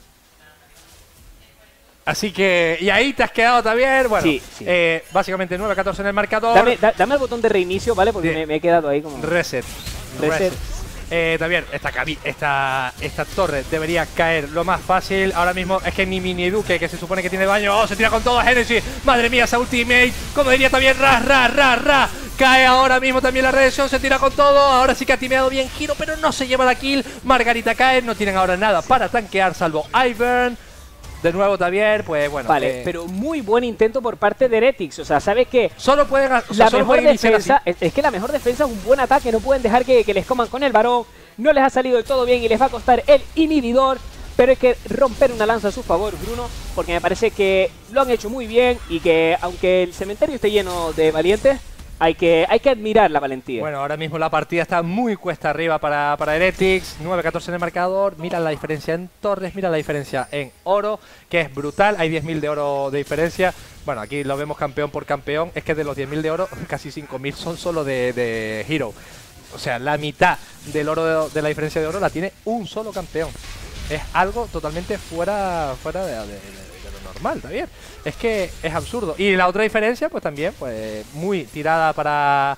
Así que, y ahí te has quedado también. Bueno, Sí, sí. eh, básicamente nueve catorce en el marcador. Dame, da- dame el botón de reinicio, ¿vale? Porque Bien. me, me he quedado ahí como... Reset. Reset. Eh, también, esta, cabi- esta, esta torre debería caer lo más fácil. Ahora mismo es que ni Mini Duque, que se supone que tiene daño, oh, se tira con todo Genesis. Madre mía, esa ultimate. Como diría también, ra, ra, ra, ra. Cae ahora mismo también la redención, se tira con todo. Ahora sí que ha timeado bien Giro, pero no se lleva la kill. Margarita cae, no tienen ahora nada para tanquear, salvo Ivern. De nuevo también, pues bueno. Vale, eh, pero muy buen intento por parte de Heretics. O sea, ¿sabes qué? Solo pueden, o sea, La solo mejor pueden iniciar defensa, así. es, es que la mejor defensa es un buen ataque. No pueden dejar que, que les coman con el varón. No les ha salido del todo bien y les va a costar el inhibidor. Pero hay que romper una lanza a su favor, Bruno, porque me parece que lo han hecho muy bien y que aunque el cementerio esté lleno de valientes, hay que, hay que admirar la valentía. Bueno, ahora mismo la partida está muy cuesta arriba para, para Heretics. nueve catorce en el marcador. Mira la diferencia en torres, mira la diferencia en oro, que es brutal. Hay diez mil de oro de diferencia. Bueno, aquí lo vemos campeón por campeón. Es que de los diez mil de oro, casi cinco mil son solo de, de Hero. O sea, la mitad del oro de, de la diferencia de oro la tiene un solo campeón. Es algo totalmente fuera, fuera de, de, de, de lo normal, también. Es que es absurdo. Y la otra diferencia, pues también, pues muy tirada para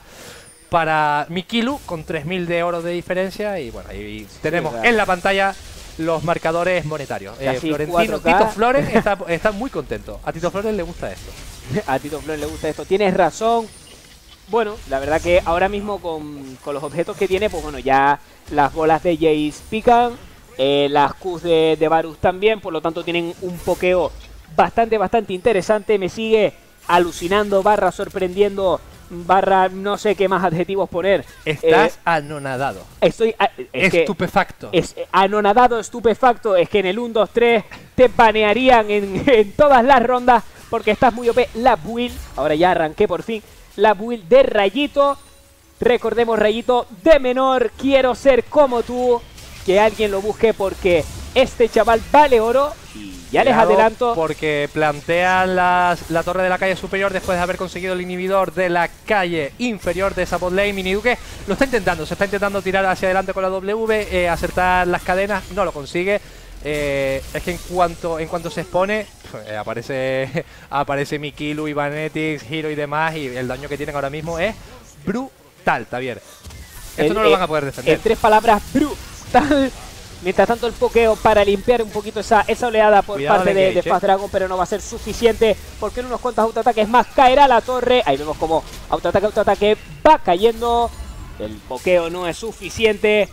para Mikilu, con tres mil de oro de diferencia. Y bueno, ahí tenemos verdad. en la pantalla los marcadores monetarios. Eh, Casi Florentino, cuatro K. Tito Flores está, está muy contento. A Tito Flores le gusta esto. A Tito Flores le gusta esto. Tienes razón. Bueno, la verdad que ahora mismo con, con los objetos que tiene, pues bueno, ya las bolas de Jace pican, eh, las Qs de, de Varus también, por lo tanto tienen un pokeo bastante, bastante interesante. Me sigue alucinando, barra sorprendiendo, barra no sé qué más adjetivos poner. Estás Eh, anonadado. estoy a- es que- Estupefacto. es anonadado, estupefacto. Es que en el uno, dos, tres te banearían en, en todas las rondas porque estás muy O P. La build, ahora ya arranqué por fin, la build de Rayito. Recordemos, Rayito de menor, quiero ser como tú. Que alguien lo busque porque este chaval vale oro. Y ya les Cuidado, adelanto, porque plantean las, la torre de la calle superior después de haber conseguido el inhibidor de la calle inferior de esa bot lane. Mini Duque lo está intentando, se está intentando tirar hacia adelante con la W, eh, acertar las cadenas, no lo consigue. Eh, es que en cuanto en cuanto se expone, eh, aparece aparece Mikilu, Ivanetics, Hero y demás, y el daño que tienen ahora mismo es brutal, Javier. Esto el- no lo eh, van a poder defender. en tres palabras, brutal. Mientras tanto el pokeo para limpiar un poquito esa, esa oleada por Cuidado parte el de, de engage, Fast eh. Dragon, pero no va a ser suficiente porque en unos cuantos autoataques más caerá la torre. Ahí vemos como autoataque, autoataque va cayendo. El pokeo no es suficiente.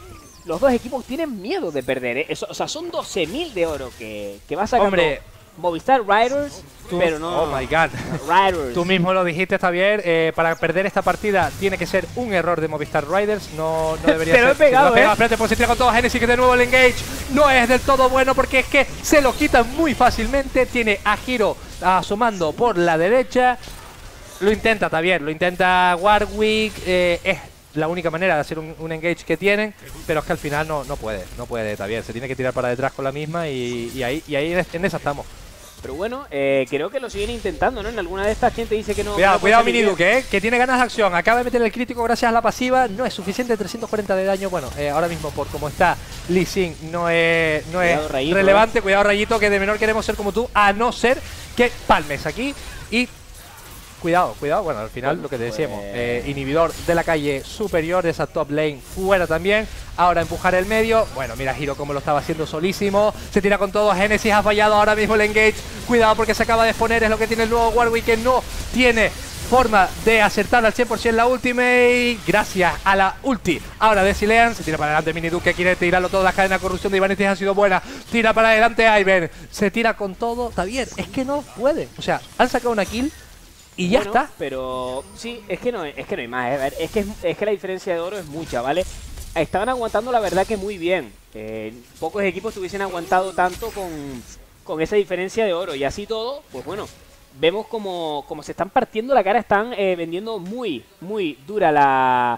los dos equipos tienen miedo de perder, ¿eh? Eso, o sea, son doce mil de oro que, que va sacando Hombre, Movistar Riders, tú, pero no... Oh my God. Riders. Tú mismo lo dijiste, Javier, eh, para perder esta partida tiene que ser un error de Movistar Riders, no, no debería Te lo ser. he pegado, Si lo he pegado, ¿eh? Espérate, pues se tira con todo Genesis, que de nuevo el engage no es del todo bueno porque es que se lo quitan muy fácilmente. Tiene a Hiro asomando por la derecha. Lo intenta Javier, lo intenta Warwick, eh, es la única manera de hacer un, un engage que tienen, pero es que al final no, no puede, no puede Javier, se tiene que tirar para detrás con la misma y, y ahí, y ahí en esa estamos. Pero bueno, eh, creo que lo siguen intentando, ¿no? En alguna de estas gente dice que no... Cuidado, no cuidado puede salir Miniduke, ¿eh? Que tiene ganas de acción. Acaba de meter el crítico gracias a la pasiva. No es suficiente, trescientos cuarenta de daño. Bueno, eh, ahora mismo por cómo está Lee Sin no es, no es Cuidado, Rayito, relevante. eh. Cuidado Rayito, que de menor queremos ser como tú, a no ser que palmes aquí y... Cuidado, cuidado, bueno, al final Bueno, lo que te pues... decíamos, eh, inhibidor de la calle superior, esa top lane fuera también. Ahora empujar el medio, bueno, mira Hiro como lo estaba haciendo solísimo. Se tira con todo, Genesis ha fallado ahora mismo el engage. Cuidado porque se acaba de exponer, es lo que tiene el nuevo Warwick, que no tiene forma de acertar al cien por cien la ultimate. Gracias a la ulti ahora de Silean, se tira para adelante Miniduke, que quiere tirarlo todo. La cadena de corrupción de Ivanitis ha sido buena. Tira para adelante Ivan, se tira con todo, está bien, es que no puede. O sea, han sacado una kill y ya Bueno, está. Pero sí, es que no, es que no hay más. ¿eh? A ver, es, que, es que la diferencia de oro es mucha, ¿vale? Estaban aguantando la verdad que muy bien. Eh, pocos equipos tuviesen aguantado tanto con, con esa diferencia de oro. Y así todo, pues bueno, vemos como, como se están partiendo la cara. Están eh, vendiendo muy, muy dura la,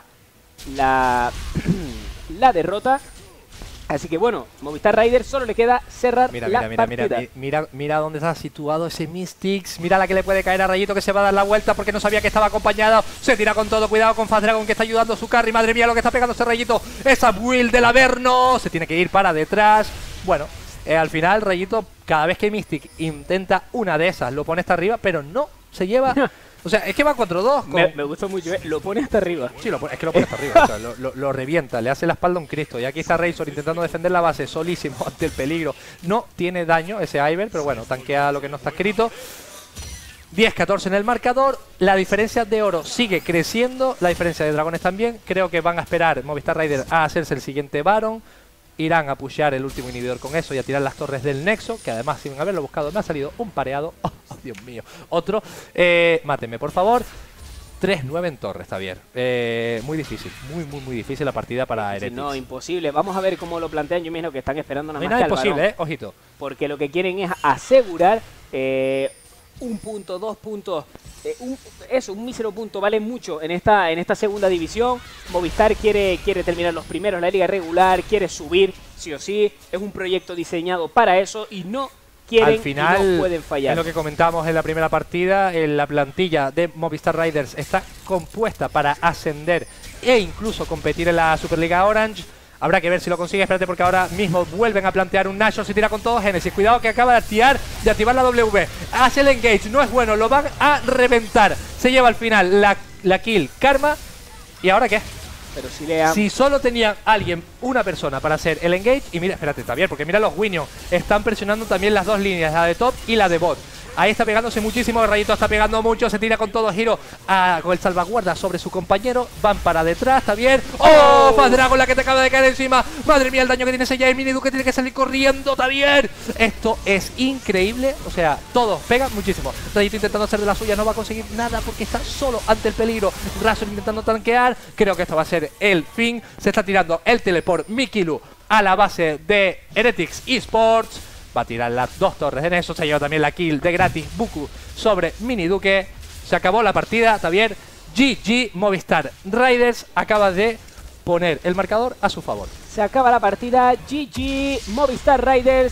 la, la derrota. Así que bueno, Movistar Riders solo le queda cerrar Mira, la mira, mira, partida. mira, mira, mira dónde está situado ese Mystics. Mira la que le puede caer a Rayito, que se va a dar la vuelta porque no sabía que estaba acompañado. Se tira con todo, cuidado con Fast Dragon, que está ayudando a su carry. Madre mía lo que está pegando ese Rayito. Esa build del Averno. Se tiene que ir para detrás. Bueno, eh, al final Rayito, cada vez que Mystic intenta una de esas, lo pone hasta arriba, pero no se lleva... O sea, es que va cuatro dos. Con... Me, me gusta mucho, ¿eh? Lo pone hasta arriba. Sí, lo pone, es que lo pone hasta arriba. O sea, lo, lo, lo revienta, le hace la espalda a un Cristo. Y aquí está Razor intentando defender la base, solísimo ante el peligro. No tiene daño ese Iver, pero bueno, tanquea lo que no está escrito. diez catorce en el marcador. La diferencia de oro sigue creciendo. La diferencia de dragones también. Creo que van a esperar Movistar Riders a hacerse el siguiente Baron. Irán a pushear el último inhibidor con eso y a tirar las torres del Nexo, que además sin haberlo buscado me ha salido un pareado. Oh, oh Dios mío. Otro. Eh, máteme, por favor. tres nueve en torre, está bien. Eh, muy difícil, muy, muy, muy difícil la partida para Heretics. No, imposible. Vamos a ver cómo lo plantean. Yo imagino que están esperando nada No hay más nada que al imposible, varón, eh. Ojito. porque lo que quieren es asegurar eh, un punto, dos puntos, eh, un, eso, un mísero punto vale mucho en esta en esta segunda división. Movistar quiere, quiere terminar los primeros en la liga regular, quiere subir, sí o sí. Es un proyecto diseñado para eso y no quieren Al final, y no pueden fallar. es lo que comentamos en la primera partida, en la plantilla de Movistar Riders está compuesta para ascender e incluso competir en la Superliga Orange. Habrá que ver si lo consigue, espérate porque ahora mismo vuelven a plantear un Nashor, se tira con todo Genesis. Cuidado que acaba de activar, de activar la W. Hace el engage, no es bueno, lo van a reventar. Se lleva al final la, la kill Karma. ¿Y ahora qué? Pero si le han... Si solo tenía alguien, una persona para hacer el engage. Y mira, espérate, está bien, porque mira los Winion. Están presionando también las dos líneas, la de top y la de bot. Ahí está pegándose muchísimo, el Rayito está pegando mucho, se tira con todo Hiro a, con el salvaguarda sobre su compañero, van para detrás, está bien. ¡Oh! Fast Dragon, la que te acaba de caer encima. Madre mía, el daño que tiene ese Jair Miniduke, tiene que salir corriendo, está bien. Esto es increíble, o sea, todos pegan muchísimo. Rayito intentando hacer de la suya, no va a conseguir nada porque está solo ante el peligro. Razor intentando tanquear, creo que esto va a ser el fin. Se está tirando el teleport Mikilu a la base de Heretics Esports. Va a tirar las dos torres en eso. Se lleva también la kill de gratis Buku sobre Miniduke. Se acabó la partida, está bien. G G Movistar Riders acaba de poner el marcador a su favor. Se acaba la partida. G G Movistar Riders.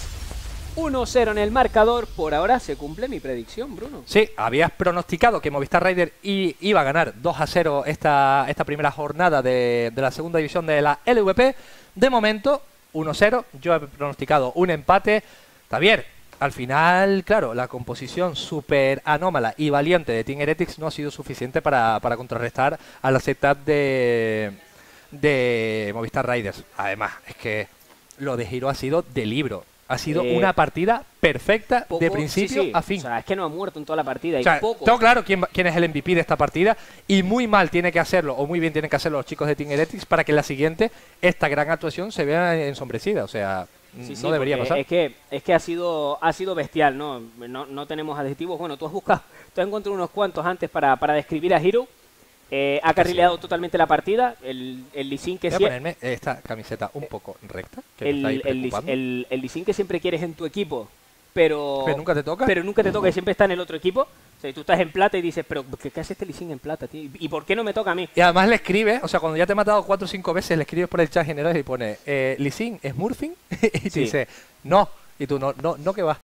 uno cero en el marcador. Por ahora se cumple mi predicción, Bruno. Sí, habías pronosticado que Movistar Riders iba a ganar dos a cero esta, esta primera jornada de, de la segunda división de la L V P. De momento, uno cero. Yo he pronosticado un empate. Javier, al final, claro, la composición súper anómala y valiente de Team Heretics no ha sido suficiente para, para contrarrestar a la setup de, de Movistar Riders. Además, es que lo de Hiro ha sido de libro. Ha sido Eh, una partida perfecta poco- de principio sí, sí. a fin. O sea, es que no ha muerto en toda la partida. O Y sea, poco. tengo claro quién, va- quién es el M V P de esta partida y muy mal tiene que hacerlo, o muy bien tienen que hacerlo los chicos de Team Heretics para que en la siguiente esta gran actuación se vea ensombrecida. O sea, Sí, sí, no debería porque pasar. Es que, es que ha sido ha sido bestial, ¿no? No, no tenemos adjetivos. Bueno, tú has buscado, tú has encontrado unos cuantos antes para, para describir a Hero. Eh, ha carrileado totalmente la partida. El, el Lee Sin que Voy a sie- ponerme esta camiseta un poco recta, que me está ahí el, el, Lee- preocupando. el, el Lee Sin que siempre quieres en tu equipo, pero, Pero nunca te toca. pero nunca te toca y siempre está en el otro equipo. O sea, tú estás en plata y dices, pero ¿qué, qué hace este Lee Sin en plata, tío? ¿Y por qué no me toca a mí? Y además le escribes, o sea, cuando ya te he matado cuatro o cinco veces, le escribes por el chat general y pone, eh, Lee Sin, ¿es Murphy? y te Sí. dice, no. Y tú, no, no, no que va.